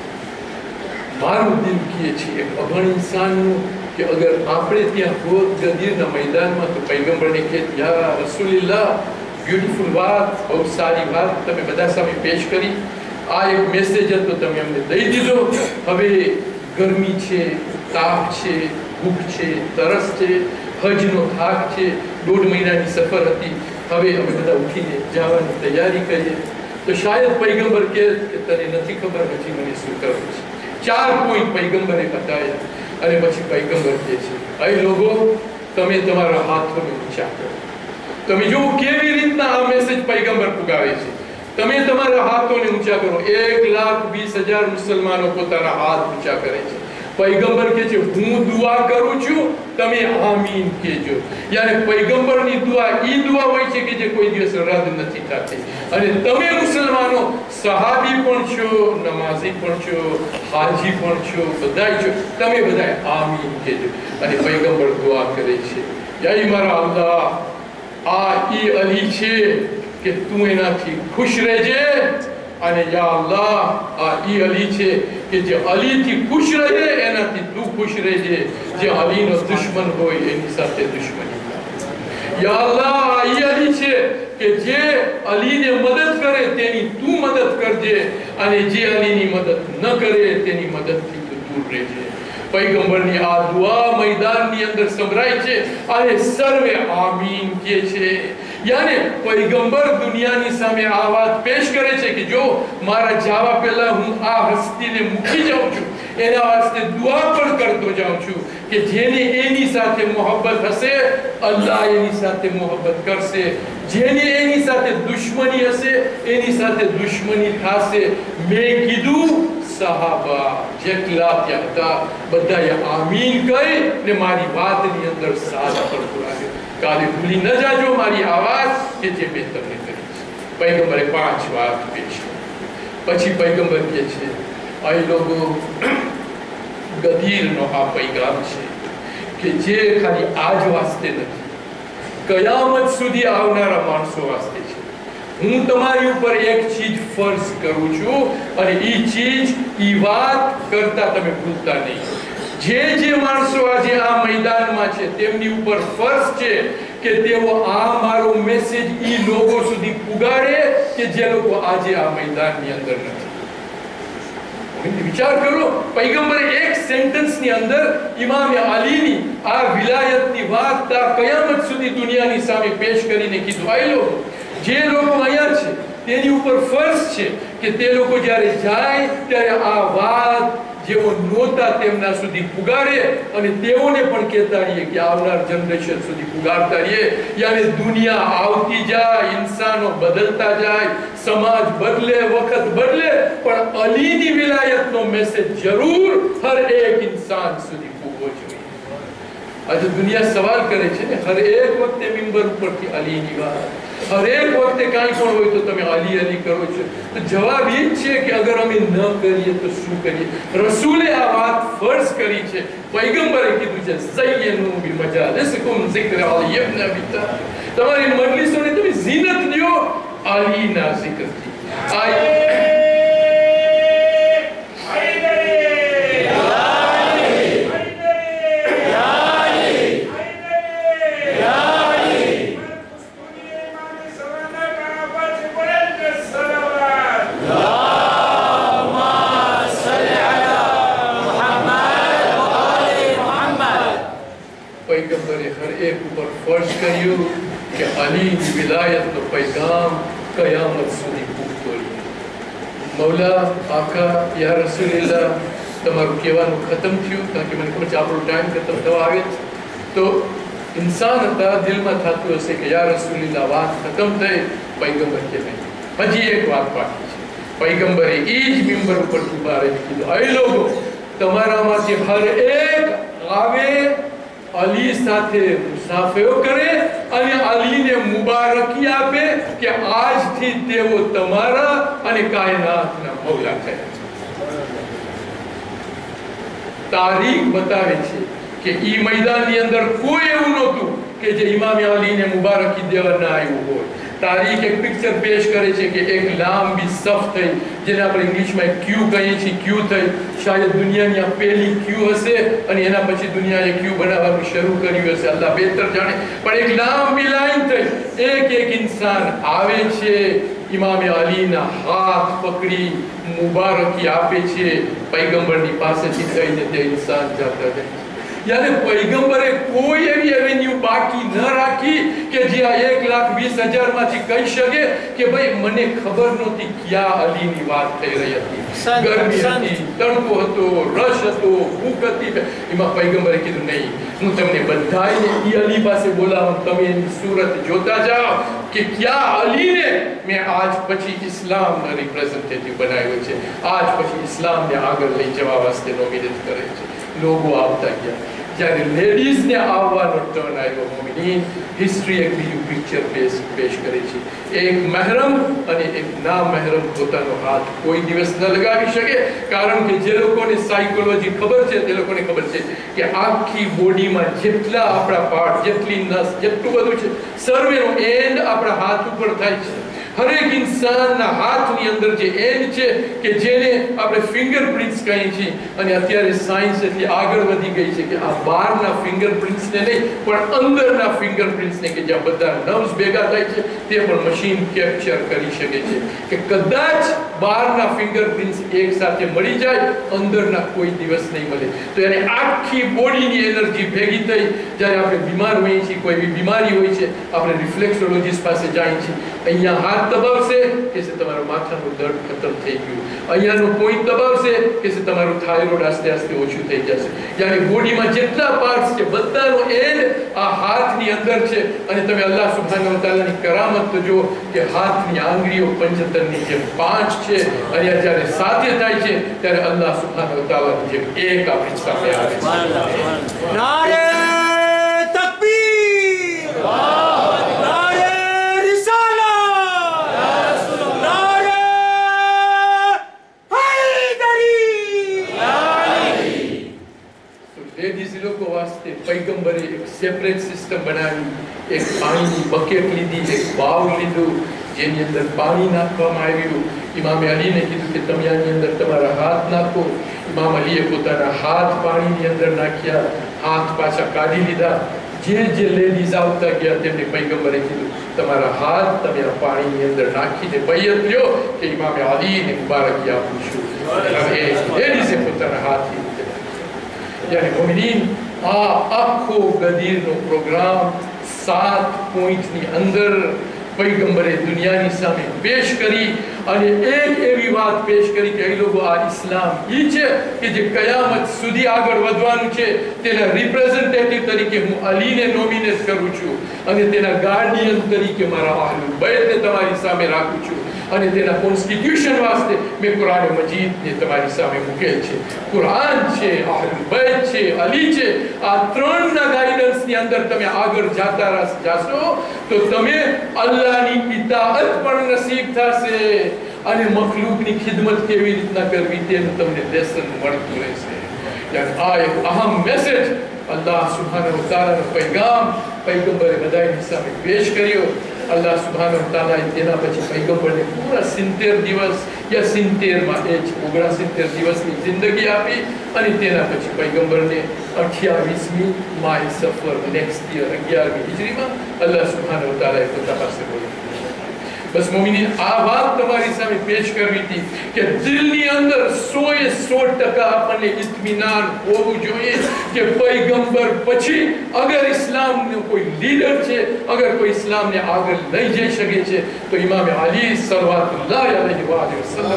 મારું દિલ કહે છે એક અભણ ઇન્સાનનું કે અગર આપણે ત્યાં હોત ગદીરના मैदाનમાં તો પૈગંબરને કહે યા રસૂલલ્લાહ, બ્યુટીફુલ વાત, બહુ સારી વાત તમે બધા સામે પેશ કરી. આ એક મેસેજ હતો, તમે અમને દઈ દીધો. હવે ગરમી છે, તાપ છે, ભૂખ છે, તરસ છે, હજનો થાક છે, 1.5 મહિનાની સફર હતી. હવે અમે બધા ઉઠીને જવાની તૈયારી કરીએ. તો શાયદ પૈગંબર કહે કે તને નથી ખબર હજી મને શું કરવું છે. 4 પોઈન્ટ પૈગંબરે બતાવ્યા. અને પછી પૈગંબર કહે છે આ લોકો તમે તમારા હાથોને ઊંચા કરો. તમે જો કેવી રીતના આ મેસેજ પૈગંબર પુગાવે છે. તમે તમારા હાથોને ઊંચા કરો. 1,20,000 મુસલમાનો પોતાના હાથ ઊંચા કરે છે. પૈગંબર કહે છે હું દુઆ કરું છું, તમે આમીન કહેજો. યાની પૈગંબરની દુઆ ઈ દુઆ હોય છે કે જે કોઈ દિવસ રદ નથી થતી. અને તમે મુસલમાનો સહાબી પણ છો, નમાઝી પણ છો, હાજી પણ છો, બધાય છો, તમે બધાય આમીન કહેજો. અને પૈગંબર દુઆ કરે છે યા મારા અલ્લાહ, આ ઈ અલી છે કે તું એનાથી ખુશ રહેજે. અને યા અલ્લાહ, આ ઈ અલી છે કે જે અલીથી ખુશ રહે એનાથી તું ખુશ રહેજે. જે અલીનો દુશ્મન હોય એની સાથે દુશ્મની. યા અલ્લાહ, આ ઈ અલી છે કે જે અલીને મદદ કરે તેની તું મદદ કરજે, અને જે અલીની મદદ ન કરે તેની મદદથી તું દૂર રહેજે. પૈગંબરની આ દુઆ મેદાનની અંદર સંભળાય છે અને સર્વે આમીન કહે છે. યાને પૈગંબર દુનિયાની સામે આ વાત પેશ કરે છે કે જો મારા જવા પહેલા હું આ હસ્તીને મૂકી જાઉં છું, એના વાસ્તે દુઆ પણ કરતો જાઉં છું કે જેને એની સાથે મોહબ્બત હશે અલ્લાહ એની સાથે મોહબ્બત કરશે. જેની એની સાથે દુશ્મની હશે એની સાથે દુશ્મની થશે. મેં કીધું સહાબા જેટલા ત્યાં હતા બધાએ આમીન કહી ને મારી વાતની અંદર સાથ પર પુરાવ્યો. કાલે ભૂલી ન જાજો મારી આવાજ કે જે મેં તમને કરી છે. પૈગંબરે 5 વાત પેશ કરી. પછી પૈગંબર કહે છે આ લોકો ગદીરનો આ પૈગામ છે કે જે ખાલી આજ વાસ્તે નથી, કયામત સુધી આવનારા માણસો વાસ્તે છે. હું તમારી ઉપર એક ચીજ ફર્જ કરું છું અને ઈ ચીજ ઈ વાત કરતા તમે ભૂલતા નહીં. જે માણસો આજે આ મેદાનમાં છે તેમની ઉપર ફર્જ છે કે તેઓ આ મારો મેસેજ ઈ લોકો સુધી પુગાડે કે જે લોકો આજે આ મેદાનની અંદર નથી. વિચાર કરો, પૈગંબરે એક સેન્ટેન્સની અંદર ઇમામે અલીની આ વિલાયતની વાત કયામત સુધી દુનિયાની સામે પેશ કરીને કીધું, આ લોકો જે લોકો અહીંયા છે તેની ઉપર ફર્જ છે કે તે લોકો જ્યારે જાય ત્યારે આ વાત જેઓ નહોતા તેમના સુધી પુગાડે અને તેઓને પણ કહેતા રહીએ કે આવનાર જનરેશન સુધી પુગાડતા રહીએ. યાની દુનિયા આવતી જાય, ઇન્સાનો બદલતા જાય, સમાજ બદલે, વખત બદલે, પણ અલીની વિલાયતનો મેસેજ જરૂર હર એક ઇન્સાન સુધી પૂગવો જોઈએ. આજે દુનિયા સવાલ કરે છે ને હર એક વખતે મિંબર ઉપરથી અલીની વાત, હર એક વખતે કાંઈ પણ હોય તો તમે અલી અલી કરો છો. તો જવાબ એ જ છે કે અગર અમે ન કરીએ તો શું કરીએ? રસૂલે આ વાત ફર્જ કરી છે, પૈગંબરે કીધું છે ઝય્યનુ બિમજાલિસિકુમ ઝિક્ર અલી ઇબ્ન અબી તાલિબ. તમારી મજલિસોને તમે ઝીનત દો અલીના ઝિક્રથી. फर्ज કર્યું કે અલીની વિલાયતનો પૈગામ કયામત સુધી પૂગતો રહે. મૌલા આકા યા રસૂલલ્લાહ, તમારું કહેવાનું ખતમ થયું, કારણ કે મને ખબર છે આપણો ટાઈમ ખતમ થવા આવે છે. તો ઇન્સાન હતા, દિલમાં થતું હશે કે યા રસૂલલ્લાહ વાત ખતમ થઈ. પૈગંબર કે નહીં, હજી એક વાત બાકી છે. પૈગંબરે એ જ મિંબર ઉપર ઉભા રહીને કીધું, એ લોકો તમારામાંથી હર એક આવે અલી સાથે મુસાફરો કરે અને અલીને મુબારકી આપે કે આજથી તેઓ તમારા અને કાયનાતના મૌલા થયા છે. તારીખ બતાવે છે કે ઈ મેદાનની અંદર કોઈ એવું નહોતું કે જે ઇમામે અલીને મુબારકી દેવા ના આવ્યું હોય. તારીખ એક પિક્ચર પેશ કરે છે કે એક લાંબી સફ થઈ, જેને આપણે ઇંગ્લિશમાં ક્યુ કહીએ છીએ, ક્યુ થઈ. શાયદ દુનિયાની આ પહેલી ક્યુ હશે અને એના પછી દુનિયાએ ક્યુ બનાવવાનું શરૂ કર્યું હશે, અલ્લાહ બહેતર જાણે. પણ એક લાંબી લાઈન થઈ, એક ઇન્સાન આવે છે, ઇમામે અલીના હાથ પકડી મુબારકી આપે છે, પૈગંબરની પાસેથી થઈને તે ઇન્સાન જતા રહે. યાને પૈગંબરે કોઈ એવી એવેન્યુ બાકી ન રાખી કે જે આ 1,20,000 માંથી કહી શકે કે ભાઈ મને ખબર નહોતી ક્યાં અલીની વાત થઈ રહી હતી. ગરમી હતી, તડકો હતો, રશ હતો, ભૂખ હતી. એમાં પૈગંબરે કીધું નહીં, હું તમને બધાને ઈ અલી પાસે બોલાવું, તમે એની સુરત જોતા જાઓ કે ક્યાં અલીને મેં આજ પછી ઇસ્લામનો રિપ્રેઝેન્ટેટિવ બનાવ્યો છે, આજ પછી ઇસ્લામને આગળ લઈ જવા વાસ્તે નોમિનેટ કરે છે. લોકો આવતા ગયા. જ્યારે લેડીઝને આવવાનો ટર્ન આવ્યો, મોમિનીન હિસ્ટ્રી એક બીજું પિક્ચર પેશ કરે છે. એક મહેરમ અને એક ના મહેરમ પોતાનો હાથ કોઈ દિવસ ન લગાવી શકે, કારણ કે જે લોકોને સાયકોલોજી ખબર છે તે લોકોને ખબર છે કે આખી બોડીમાં જેટલા આપણા પાર્ટ, જેટલી નસ, જેટલું બધું છે, સર્વેનો એન્ડ આપણા હાથ ઉપર થાય છે. હરેક ઇન્સાનના હાથની અંદર જે એન્ડ છે કે જેને આપણે ફિંગરપ્રિન્ટ્સ કહીએ છીએ, અને અત્યારે સાયન્સ એટલી આગળ વધી ગઈ છે કે આ બહારના ફિંગરપ્રિન્ટ્સને નહીં પણ અંદરના ફિંગરપ્રિન્ટ્સને કે જ્યાં બધા નર્વ્સ ભેગા થાય છે તે પણ મશીન કેપ્ચર કરી શકે છે કે કદાચ બહારના ફિંગરપ્રિન્ટ્સ એક સાથે મળી જાય, અંદરના કોઈ દિવસ નહીં મળે. તો એને આખી બોડીની એનર્જી ભેગી થઈ. જ્યારે આપણે બીમાર હોઈએ છીએ, કોઈ એવી બીમારી હોય છે, આપણે રિફ્લેક્સોલોજીસ્ટ પાસે જઈએ છીએ, અહીંયા હાથ દબાવશે કે તમારું માથાનું દર્દ ખતમ થઈ ગયું, અહીંયાનો પોઈન્ટ દબાવશે કે તમારું થાઇરોઇડ આસ્તે આસ્તે ઓછું થઈ જશે. યાની બોડીમાં જેટલા પાર્ટ્સ છે બધાનો એન્ડ આ હાથની અંદર છે. અને તમે અલ્લાહ સુબ્હાનહુ વ તઆલાની કરામત તો જો કે હાથની આંગળીઓ પંચતનની જેમ 5 છે, અને જ્યારે સાથે થાય છે ત્યારે અલ્લાહ સુબ્હાનહુ વ તઆલાની જેમ એક આપણી સામે આવે છે. નારે તકબીર, નારે રિસાલત, નારે હૈદરી. તો લેડીઝ લોકો વાસ્તે પૈગંબરે એક સેપરેટ સિસ્ટમ બનાવી. એક પાણીની બકેટ લીધી, એક બાવ લીધું જેની અંદર પાણી નાખવામાં આવ્યું. ઇમામે અલીને કીધું કે તમે આની અંદર તમારા હાથ નાખો. ઇમામ અલીએ પોતાના હાથ પાણીની અંદર નાખ્યા, હાથ પાછા કાઢી લીધા. જે લેડીઝ આવતા ગયા તેમને પૈગંબરે કીધું તમારા હાથ તમે આ પાણીની અંદર નાખીને બૈયત લ્યો કે ઇમામે અલીને મુબારકી આપું છું. હવે લેડીઝે પોતાના હાથથી યાની મોમિનીન આ આખો ગદીરનો પ્રોગ્રામ 7 પોઈન્ટની અંદર પૈગંબરે દુનિયાની સામે પેશ કરી અને એક એવી વાત પેશ કરી કે એ લોકો આ ઇસ્લામ ઈ છે કે જે કયામત સુધી આગળ વધવાનું છે. તેના રિપ્રેઝેન્ટેટિવ તરીકે હું અલીને નોમિનેટ કરું છું અને તેના ગાર્ડિયન તરીકે મારા અહલુલ બૈતને તમારી સામે રાખું છું અને તેના કોન્સ્ટિટ્યુશન વાસ્તે મેં કુરાન મજીદને તમારી સામે મૂકેલ છે. કુરાન છે, અહલુલ બૈત છે, અલી છે. આ ત્રણના ગાઈડન્સની અંદર તમે આગળ જાશો તો તમે અલ્લાહની ઇતાઅત પણ નસીબ થશે અને મખલૂકની ખિદમત કેવી રીતના કરવી તેનું તમને લેસન મળતું રહેશે. આ એક અહમ મેસેજ અલ્લાહ સુબ્હાનહુ તઆલાનો પૈગામ પૈગંબરે બધાની સામે પેશ કર્યો. અલ્લાહ સુબ્હાનહુ તઆલાએ તેના પછી પૈગંબરને પૂરા 70 દિવસ યા 70 69 દિવસની જિંદગી આપી અને તેના પછી પૈગંબરને 28મી માહ સફર નેક્સ્ટ યર 11મી હિજરીમાં અલ્લાહ સુબ્હાનહુ તઆલાએ પોતા પાસે બોલાવ્યા. બસ મોમિનીન આ વાત તમારી સામે પેશ કરવી હતી કે દિલની અંદર 100% આપણને ઇત્મીનાન હોવું જોઈએ કે પૈગંબર પછી અગર ઇસ્લામનો કોઈ લીડર છે, અગર કોઈ ઇસ્લામને આગળ લઈ જઈ શકે છે તો ઇમામ અલી સલ્લલ્લાહુ અલૈહિ વસલ્લમ.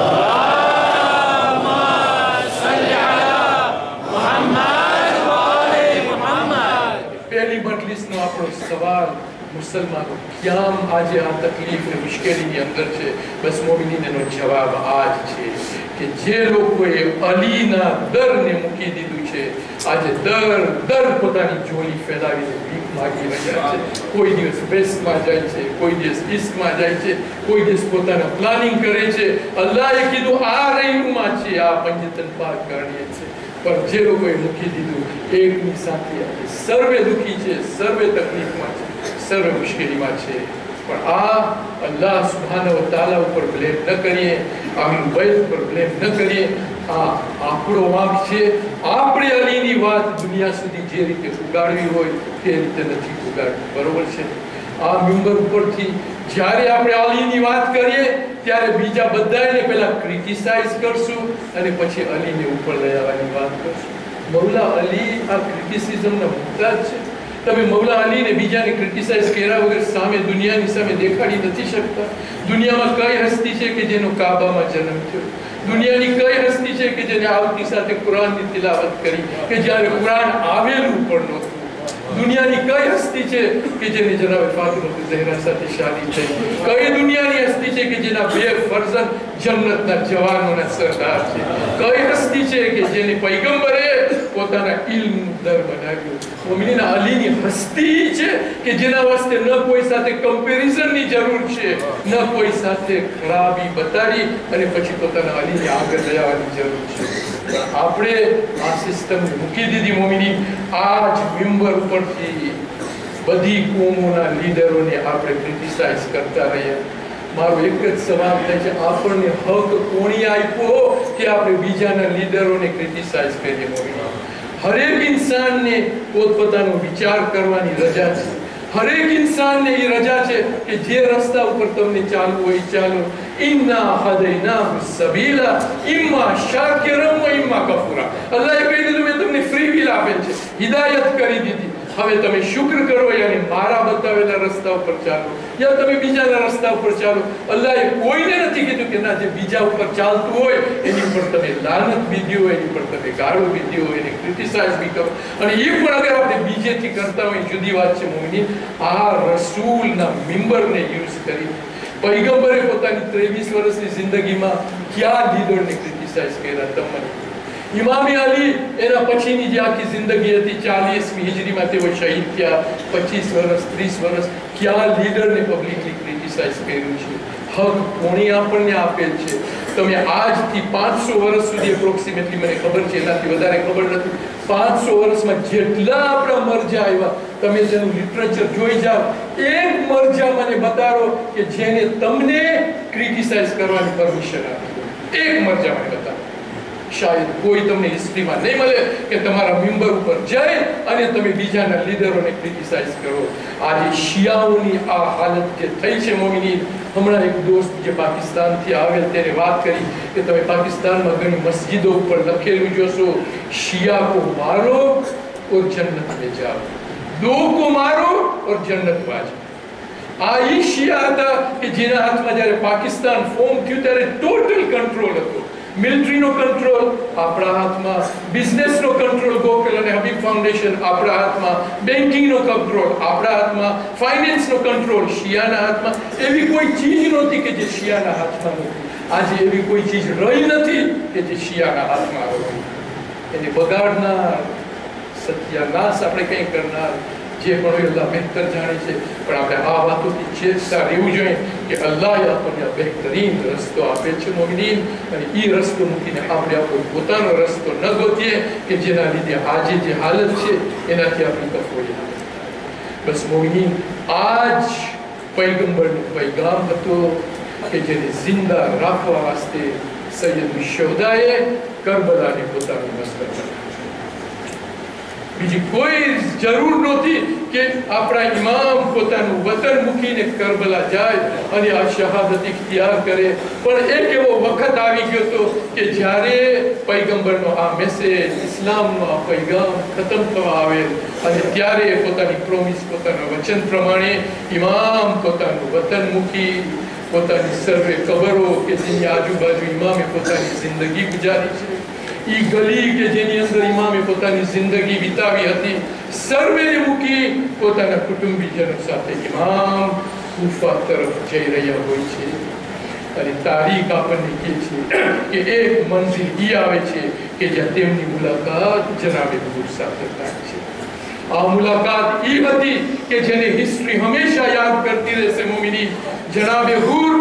પહેલી મજલિસનો આપણો સવાલ મુસલમાનો ક્યામ આજે આ તકલીફ અને મુશ્કેલીની અંદર છે. બસ મોમિનીનનો જવાબ આ જ છે કે જે લોકોએ અલીના દરને મૂકી દીધું છે આજે દર પોતાની જોલી ફેલાવીને ભીખ માગી રહ્યા છે. કોઈ દિવસ વેસ્ટમાં જાય છે, કોઈ દિવસ ઈસ્ટમાં જાય છે, કોઈ દિવસ પોતાના પ્લાનિંગ કરે છે. અલ્લાહે કીધું આ રહીમાં છે, આ પંજતન પાક કરણીય છે. પણ જે લોકોએ મૂકી દીધું એકની સાથે સર્વે દુઃખી છે, સર્વે તકલીફમાં છે, સર્વે મુશ્કેલીમાં છે. પણ આ અલ્લાહ સુબ્હાનહુ તઆલા ઉપર બ્લેમ ન કરીએ, અહલુલ બૈત ઉપર બ્લેમ ન કરીએ. આ આપણો વાંક છે. આપણે અલીની વાત દુનિયા સુધી જે રીતે ઉગાડવી હોય તે રીતે નથી ઉગાડવી. બરોબર છે? આ મિંબર ઉપરથી જ્યારે આપણે અલીની વાત કરીએ ત્યારે બીજા બધાને પહેલા ક્રિટિસાઇઝ કરશું અને પછી અલીને ઉપર લઈ આવવાની વાત કરશું. મૌલા અલી આ ક્રિટિસિઝમના મુદ્દા છે. તમે મૌલા અલીને બીજાને ક્રિટિસાઇઝ કર્યા વગર સામે દુનિયાની સામે દેખાડી નથી શકતા. દુનિયામાં કઈ હસ્તી છે કે જેનો કાબામાં જન્મ થયો? દુનિયાની કઈ હસ્તી છે કે જેને આવતી સાથે કુરાનની તિલાવત કરી કે જ્યારે કુરાન આવેલું પણ નહોતું? દુનિયાની કઈ હસ્તી છે કે જેને જનાબ ફાતિમા ઝહરા સાથે શાદી થઈ? કઈ દુનિયાની હસ્તી છે કે જેના 2 ફરજંદ જન્નતના જવાનોના સરદાર છે? કઈ હસ્તી છે કે જેને પૈગંબરે પોતાના ઇલ્મનું દર બનાવ્યું? મોમિનીના અલીની હસ્તી છે કે જેના વાસ્તે ન કોઈ સાથે કમ્પેરિઝનની જરૂર છે, ન કોઈ સાથે ખરાબી બતાડી અને પછી પોતાના અલીને આગળ લઈ આવવાની જરૂર છે. આપણે આ સિસ્ટમ મૂકી દીધી મોમિની. આ જ મિંબર ઉપરથી બધી કોમોના લીડરોને આપણે ક્રિટિસાઇઝ કરતા રહ્યા. મારો એક જ સવાલ થાય છે, આપણને હક કોણે આપ્યો કે આપણે બીજાના લીડરોને ક્રિટિસાઇઝ કરીએ? મોમિની, હરેક ઇન્સાનને પોતપોતાનો વિચાર કરવાની રજા છે. હરેક ઇન્સાનને એ રજા છે કે જે રસ્તા ઉપર તમને ચાલવું હોય ચાલો. ઇન્ના હદૈનાહુ સબીલા ઇમ્મા શાકિરન વ ઇમ્મા કફૂરા. અલ્લાહે કહી દીધું મેં તમને ફ્રી વિલ આપેલ છે, હિદાયત કરી દીધી. હવે તમે શુક્ર કરો યાની મારા બતાવેલા રસ્તા ઉપર ચાલો યા તમે બીજાના રસ્તા ઉપર ચાલો. અલ્લાહે કોઈને નથી કીધું કે ના જે બીજા ઉપર ચાલતું હોય એની ઉપર તમે લાનત બીધી હોય, એની ઉપર તમે ગાળો બીધી હોય, એને ક્રિટિસાઇઝ બી કરો. અને એ પણ અગર આપણે બીજેથી કરતા હોય જુદી વાત છે મોમિની. આ રસૂલના મિંબરને યુઝ કરી પૈગંબરે પોતાની 23 વર્ષની જિંદગીમાં ક્યાં લીડરને ક્રિટિસાઇઝ કર્યા? તમને ઇમામે અલી એના પછીની જે આખી જિંદગી હતી 40મી હિજરીમાં તેઓ શહીદ થયા. 25 વર્ષ 30 વર્ષ ક્યાં લીડરને પબ્લિકલી ક્રિટિસાઇઝ કર્યું છે? હક કોણે આપણને આપેલ છે? તમે આજથી 500 વર્ષ સુધી એપ્રોક્સિમેટલી મને ખબર છે, એનાથી વધારે ખબર નથી, 500 વર્ષમાં જેટલા આપણા મરજા આવ્યા તમે જેનું લિટરેચર જોઈ જાઓ, એક મરજા મને બતાવો કે જેને તમને ક્રિટિસાઇઝ કરવાની પરમિશન આપી. એક મરજા મને બતાવો. શાયદ કોઈ તમને હિસ્ટ્રીમાં નહીં મળે કે તમારા મેમ્બર ઉપર જાય અને તમે બીજાના લીડરોને ક્રિટિસાઇઝ કરો. આજે શિયાઓની આ હાલત જે થઈ છે મોમિની, હમણાં એક દોસ્ત જે પાકિસ્તાનથી આવેલ તેને વાત કરી કે તમે પાકિસ્તાનમાં ઘણી મસ્જિદો ઉપર લખેલું જોશો, શિયા કો મારો और जन्नत में जाओ, दो को मारो और जन्नत में जाओ. આ ઈ શિયા હતા કે જેના હાથમાં જ્યારે પાકિસ્તાન ફોર્મ થયું ત્યારે ટોટલ કંટ્રોલ હતો. મિલિટરીનો કંટ્રોલ આપણા હાથમાં, બિઝનેસનો કંટ્રોલ ગોકલ અને હબીબ ફાઉન્ડેશન આપણા હાથમાં, બેન્કિંગનો કંટ્રોલ આપણા હાથમાં, ફાઇનાન્સનો કંટ્રોલ શિયાના હાથમાં. એવી કોઈ ચીજ નહોતી કે જે શિયાના હાથમાં નહોતી. આજે એવી કોઈ ચીજ રહી નથી કે જે શિયાના હાથમાં હતી. એને બગાડનાર, સત્યાનાશ આપણે કંઈ કરનાર જે પણ અલ્લાહ બહેતર જાણે છે. પણ આપણે આ વાતોથી ચેતતા રહેવું જોઈએ કે અલ્લાહ આપણને બહેતરીન રસ્તો આપે છે મોમિનીન, અને એ રસ્તો મૂકીને આપણે આપણો પોતાનો રસ્તો ન ગોતીએ કે જેના લીધે આજે જે હાલત છે એનાથી આપણી કફોડી હાલત. બસ મોમિનીન, આજ પૈગંબરનો પૈગામ હતો કે જેને જિંદા રાખવા વાસ્તે સૈયદ શોહદાએ કરબલાને પોતાનું મસ્તક બનાવ્યું. બીજી કોઈ જરૂર નહોતી કે આપણા ઇમામ પોતાનું વતન મૂકીને કરબલા જાય અને આ શહાદત ઇખ્તિયાર કરે. પણ એક એવો વખત આવી ગયો હતો કે જ્યારે પૈગંબરનો આ મેસેજ, ઇસ્લામનો આ પૈગામ ખતમ થવા આવે અને ત્યારે પોતાની પ્રોમિસ, પોતાના વચન પ્રમાણે ઇમામ પોતાનું વતન મૂકી પોતાની સર્વે કબરો કે જેની આજુબાજુ ઇમામે પોતાની જિંદગી ગુજારી છે, ઈ ગલી કે જેની અંદર ઇમામે પોતાની જિંદગી વિતાવી હતી, સર્વેને મૂકી પોતાના કુટુંબીજનો સાથે ઇમામ કૂફા તરફ જઈ રહ્યા હોય છે. અને તારીખ આપણને કહે છે કે એક મંઝિલ ઈ આવે છે કે જ્યાં તેમની મુલાકાત જનાબે હૂર સાથે થાય છે. આ મુલાકાત ઈ હતી કે જેને હિસ્ટ્રી હંમેશા યાદ કરતી રહેશે મોમિની. જનાબે હૂર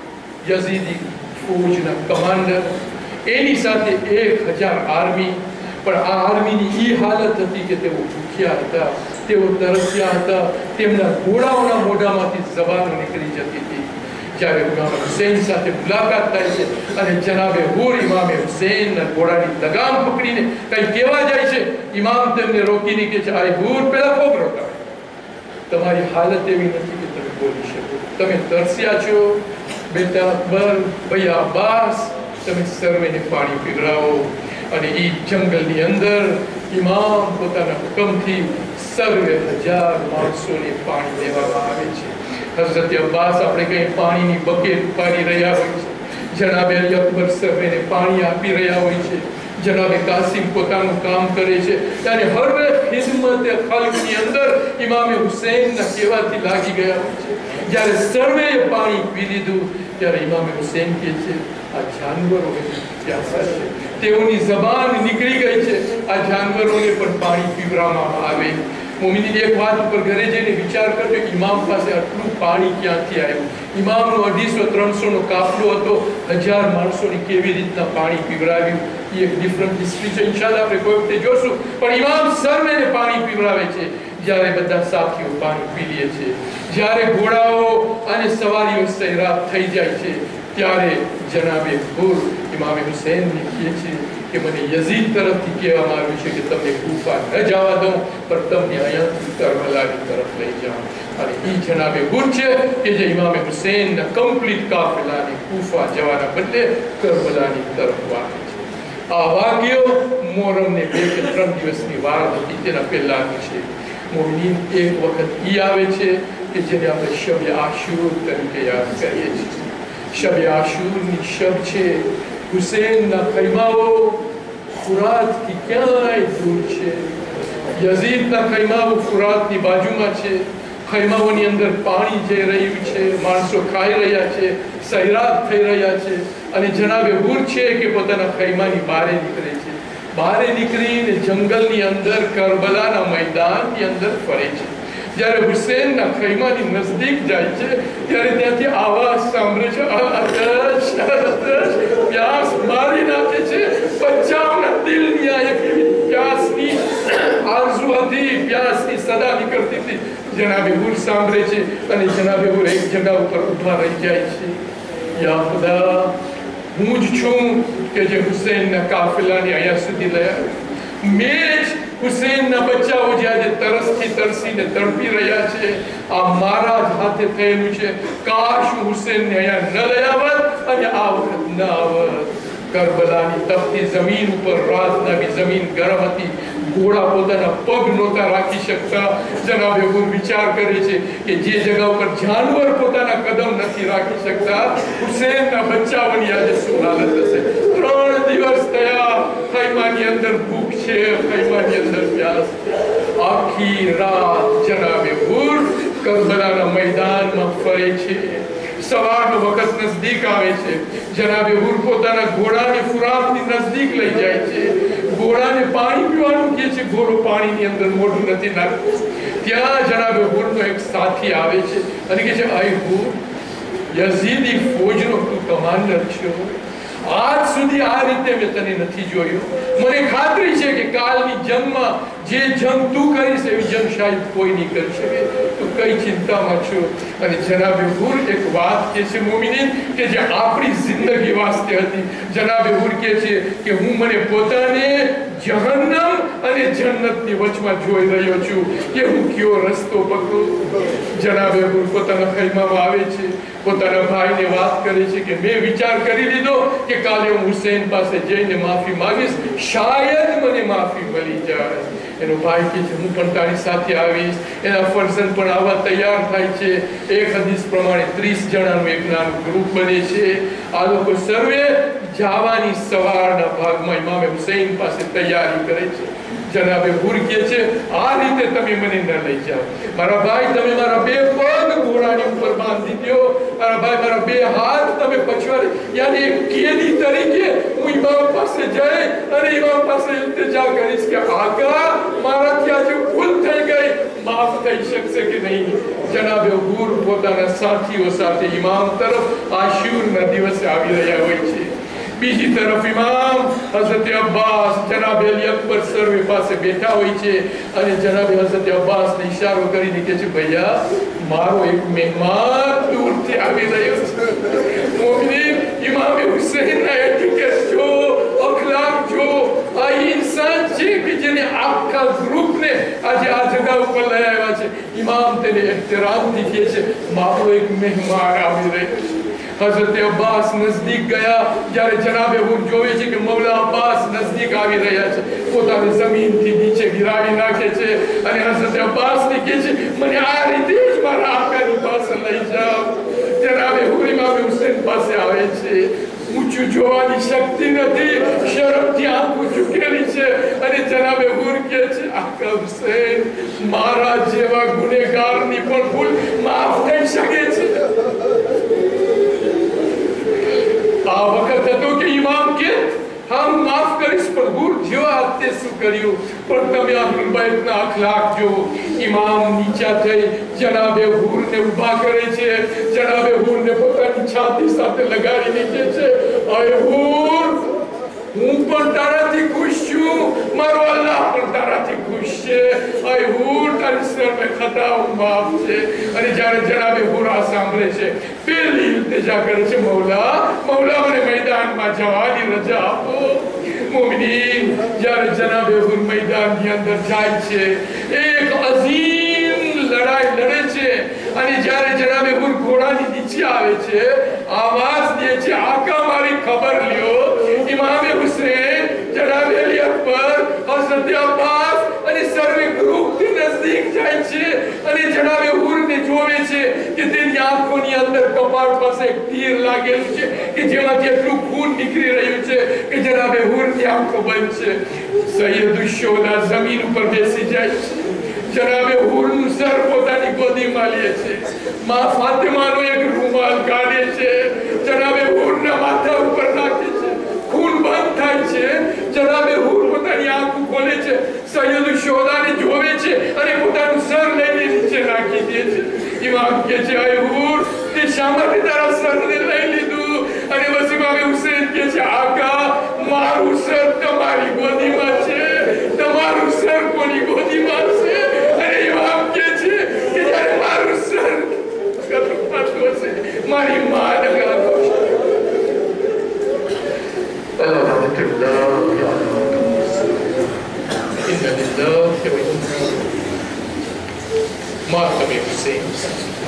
યઝીદી ફૌજના કમાન્ડર, એની સાથે 1000 આર્મી. પણ આ આર્મીની ઈ હાલત હતી કે તેઓ ભૂખ્યા હતા, તેઓ તરસ્યા હતા, તેમના ઘોડાઓના મોઢામાંથી જબાનો નીકળી જતી હતી. જ્યારે ઇમામ હુસૈન સાથે મુલાકાત થાય છે અને જનાબે હૂર ઇમામે હુસૈનના ઘોડાની લગામ પકડીને કંઈ કહેવા જાય છે, ઇમામ તેમને રોકીને કહે છે, આ હૂર પહેલા ખૂબ રોકાવે, તમારી હાલત એવી નથી કે તમે બોલી શકો, તમે તરસ્યા છો, બેટા અકબર, ભૈયા અબ્બાસ, તમે સર્વેને પાણી પીવડાવો. અને એ જંગલની અંદર ઇમામ પોતાના હુકમથી સર્વે 1000 માણસોને પાણી દેવામાં આવે છે. હઝરત અબ્બાસ આપણે કંઈ પાણીની બકેટ ઉપાડી રહ્યા હોય છે, જનાબે અલી અકબર સર્વેને પાણી આપી રહ્યા હોય છે, જનાબે કાસિમ પોતાનું કામ કરે છે. ત્યારે હર ખિદમત ખલ્કની અંદર ઇમામે હુસૈનના કહેવાથી લાગી ગયા હોય છે. જ્યારે સર્વેએ પાણી પી લીધું ત્યારે ઇમામે હુસૈન કહે છે, આ જાનવરો પ્યાસા છે, તેઓની જબાન નીકળી ગઈ છે, આ જાનવરોને પણ પાણી પીવડાવવામાં આવે. મોમિનીની એક વાત ઉપર ઘરે જઈને વિચાર કરજો, ઇમામ પાસે આટલું પાણી ક્યાંથી આવ્યું? ઇમામનો 250-300 નો કાફલો હતો, 1000 માણસોને કેવી રીતના પાણી પીવડાવ્યું? એ એક ડિફરન્ટ હિસ્ટ્રી છે, ઇન્શાલ્લાહ આપણે કોઈ વખતે જોશું. પણ ઇમામ સર્વેને પાણી પીવડાવે છે. જ્યારે બધા સાથીઓ પાણી પી લે છે, જ્યારે ઘોડાઓ અને સવારીઓ સૈરાબ થઈ જાય છે, ત્યારે જનાબે હૂર ઇમામે હુસૈનને કહે છે કે મને યઝીદ તરફથી કહેવામાં આવ્યું છે કે તમને કૂફા ન જવા દઉં, પણ તમને અહીંયાથી કરબલાની તરફ લઈ જાઉં. અને એ જનાબે હૂર છે કે જે ઇમામે હુસૈનના કમ્પ્લીટ કાફિલાને કૂફા જવાના બદલે કરબલાની તરફ વાળે છે. આ વાક્યો મોહરમને 2 કે 3 દિવસની વાર હતી તેના પહેલાંનું છે. મોમિનીન, એક વખત ઈ આવે છે કે જેને આપણે શબ આશુર તરીકે યાદ કરીએ છીએ. શબ આશુરની શબ છે. હુસૈનના ખૈમાઓ ફુરાતથી ક્યાંય દૂર છે. યઝીદના ખૈમાઓ ફુરાતની બાજુમાં છે. ખૈમાઓની અંદર પાણી જઈ રહ્યું છે, માણસો ખાઈ રહ્યા છે, સૈરાબ થઈ રહ્યા છે. અને જનાબે હૂર છે કે પોતાના ખૈમાની બહારે નીકળે છે. બહાર નીકળીને જંગલની અંદર કરબલાના મેદાનની અંદર ફરે છે. જ્યારે હુસૈનના ખૈમાની નજદીક જાય છે ત્યારે ત્યાંથી આવાજ સાંભળે છે, પ્યાસ મારી નાખે છે. બચ્ચાઓના દિલની આ એક પ્યાસની આરઝુ હતી, પ્યાસની સદા નીકળતી હતી. જનાબે હૂર સાંભળે છે અને જનાબે હૂર એક જગ્યા ઉપર ઊભા રહી જાય છે. યા ખુદા, હું જ છું કે જે હુસૈનના કાફિલાને અહીંયા સુધી લયા. મેં જ હુસૈનના બચ્ચાઓ જે આજે તરસથી તરસીને તડપી રહ્યા છે, આ મારા જ હાથે થયેલું છે. કાશ હું હુસૈનને અહીંયા ન લઈ આવત અને આ વખત ન આવત. કરબલાની તપતી જમીન ઉપર રાતના બી જમીન ગરમ હતી. ઘોડા પોતાના પગ નહોતા રાખી શકતા. જનાબે હુર વિચાર કરે છે કે જે જગ્યા ઉપર જાનવર પોતાના કદમ નથી રાખી શકતા, હુસૈનના બચ્ચાઓની આજે શું હાલત હશે. 3 દિવસ થયા, ખૈમાની અંદર ભૂખ છે, ખૈમાની અંદર પ્યાસ. આખી રાત જનાબે હુર કરબલાના મેદાનમાં ફરે છે. સવારનો વખત નજદીક આવે છે. જનાબે હુર પોતાના ઘોડાને ફુરાતની નજદીક લઈ જાય છે. ઘોડાને પાણી પીવાનું કહે છે. ઘોડો પાણીની અંદર મોઢું નથી નાખતો. ત્યાં જનાબે હુરનો એક સાથી આવે છે અને કહે છે, આય હુર, યઝીદી ફૌજનો તું કમાન્ડર છો. આજ સુધી આ રીતે મેં તને નથી જોયો. મને ખાતરી છે કે કાલની જંગમાં જે જંગ તું કરીશ એવી જંગ શાયદ કોઈ નહીં કરી શકે. તું કઈ ચિંતામાં છો? અને જનાબે હુર એક વાત કહે છે મોમિનીન કે જે આપણી જિંદગી વાસ્તે હતી. જનાબે હુર કહે છે કે હું મને પોતાને જહન્નમ અને જન્નતની વચમાં જોઈ રહ્યો છું કે હું કયો રસ્તો પકડું. જનાબે હુર પોતાના ખૈમામાં આવે છે, પોતાના ભાઈને વાત કરે છે કે મેં વિચાર કરી લીધો કે કાલે હું હુસૈન પાસે જઈને માફી માંગીશ, શાયદ મને માફી મળી જાય. એનો ભાઈ કહે છે, હું પણ તારી સાથે આવીશ. એના ફરજન પણ આવા તૈયાર થાય છે. એક હદીસ પ્રમાણે 30 જણાનું એક નાનું ગ્રુપ બને છે. આ લોકો સર્વે જાવાની સવારના ભાગમાં ઇમામે હુસૈન પાસે તૈયારી કરે છે. જનાબે હુર કહે છે, આ રીતે તમે મને ન લઈ જાઓ. મારા ભાઈ, તમે મારા 2 પગ ઘોડાની ઉપર બાંધી દો. મારા ભાઈ, મારા 2 હાથ તમે પછવાડે, યાની એક કેદી તરીકે હું ઇમામ પાસે જઈ અને ઇમામ પાસે ઇલ્તિજા કરીશ કે આકા, મારાથી આજે ભૂલ થઈ ગઈ, માફ થઈ શકશે કે નહીં. જનાબે હુર પોતાના સાથીઓ સાથે ઇમામ તરફ આશુરના દિવસે આવી રહ્યા હોય છે. બીજી તરફ ઇમામ હઝરત અબ્બાસ, જનાબે અલી અકબર સર્વે પાસે બેઠા હોય છે અને જનાબે હઝરત અબ્બાસને ઇશારો કરીને કહે છે, ભૈયા, મારો એક મહેમાન દૂરથી આવી રહ્યો છે. મોમિનીન, ઇમામે હુસૈનના એટિકેટ જો, અખલાક જો, આ ઇન્સાન છે કે જેને આખા ગ્રુપને આજે આ જગ્યા ઉપર લઈ આવ્યા છે. ઇમામ તેને એહતરામથી કહે છે, મારો એક મહેમાન આવી રહ્યો છે. હઝરત અબ્બાસ નજદીક ગયા. જ્યારે જનાબે હુર જોવે છે કે મૌલા અબ્બાસ નજદીક આવી રહ્યા છે, પોતાને જમીનથી નીચે ગિરાવી નાખે છે અને હઝરત અબ્બાસને કહે છે, મને આ રીતે જ મારા આકાની પાસે લઈ જાઓ. જનાબે હુર ઇમામે હુસૈન પાસે આવે છે. ઊંચું જોવાની શક્તિ નથી, શરમથી આંખો ઝૂકેલી છે અને જનાબે હુર કહે છે, આકા હુસૈન, મારા જેવા ગુનેગારની પણ ભૂલ માફ થઈ શકે છે. આ વખત હતો કે ઇમામ કે હા, હું માફ કરીશ, પણ હુર જો આતે શું કર્યું. પણ તમે અહલુલ બૈતના અખલાક જો. ઇમામ નીચા થઈ જનાબે હુરને ઊભા કરે છે. જનાબે હુરને પોતાની છાતી સાથે લગાડીને કહે છે, અય હુર, હું પણ તારાથી ખુશ છું, મારો અલ્લાહ પણ તારાથી ખુશ છે. અય હુર, તારી સર્વે ખતાઓ માફ છે. અને જ્યારે જનાબે હુર આ સાંભળે છે, પહેલી ઇલ્તિજા કરે છે, મૌલા, મૌલા, મને મેદાનમાં જવાની રજા આપો. મોમિનીન, જ્યારે જનાબે હુર મેદાનની અંદર જાય છે, એક અઝીમ લડાઈ લડે છે અને જ્યારે જનાબે હુર ઘોડાની નીચે આવે છે, આવાજ દે છે, આકા, મારી ખબર લ્યો. ઇમામે હુસૈન, જનાબે અલી અકબર, હઝરત અબ્બાસ અને સર્વે ગ્રુપથી નજદીક જાય છે અને જનાબે હુરને જોવે છે કે તેની આંખોની અંદર કપાળ પાસે એક તીર લાગેલું છે કે જેમાંથી એટલું ખૂન નીકળી રહ્યું છે કે જનાબે હુરની આંખો બંધ છે. સૈયદુ શોદા જમીન ઉપર બેસી જાય છે. જનાબે હુરનું સર પોતાની ગોદીમાં લે છે. માં ફાતિમાનો એક રૂમાલ કાઢે છે, જનાબે હુરના માથા ઉપર નાખે છે. ખૂન બંધ થાય છે. જનાબે હુર પોતાની આંખો ખોલે છે, સૈયદુ શોદાને જોવે છે અને પોતાનું સર લઈને નીચે નાખી દે છે. ઇમામ કહે છે, અય હુર, તે શા માટે તારા સરને લઈ લીધું? અને બસ ઇમામે હુસૈન કહે છે, આકા, મારું સર તમારી ગોદીમાં છે, તમારું સર કોની ગોદીમાં છે? અને ઇમામ કહે છે કે જ્યારે મારું સર મારી માં લગાતો your love, in the love that we have. Marca, meu Senhor.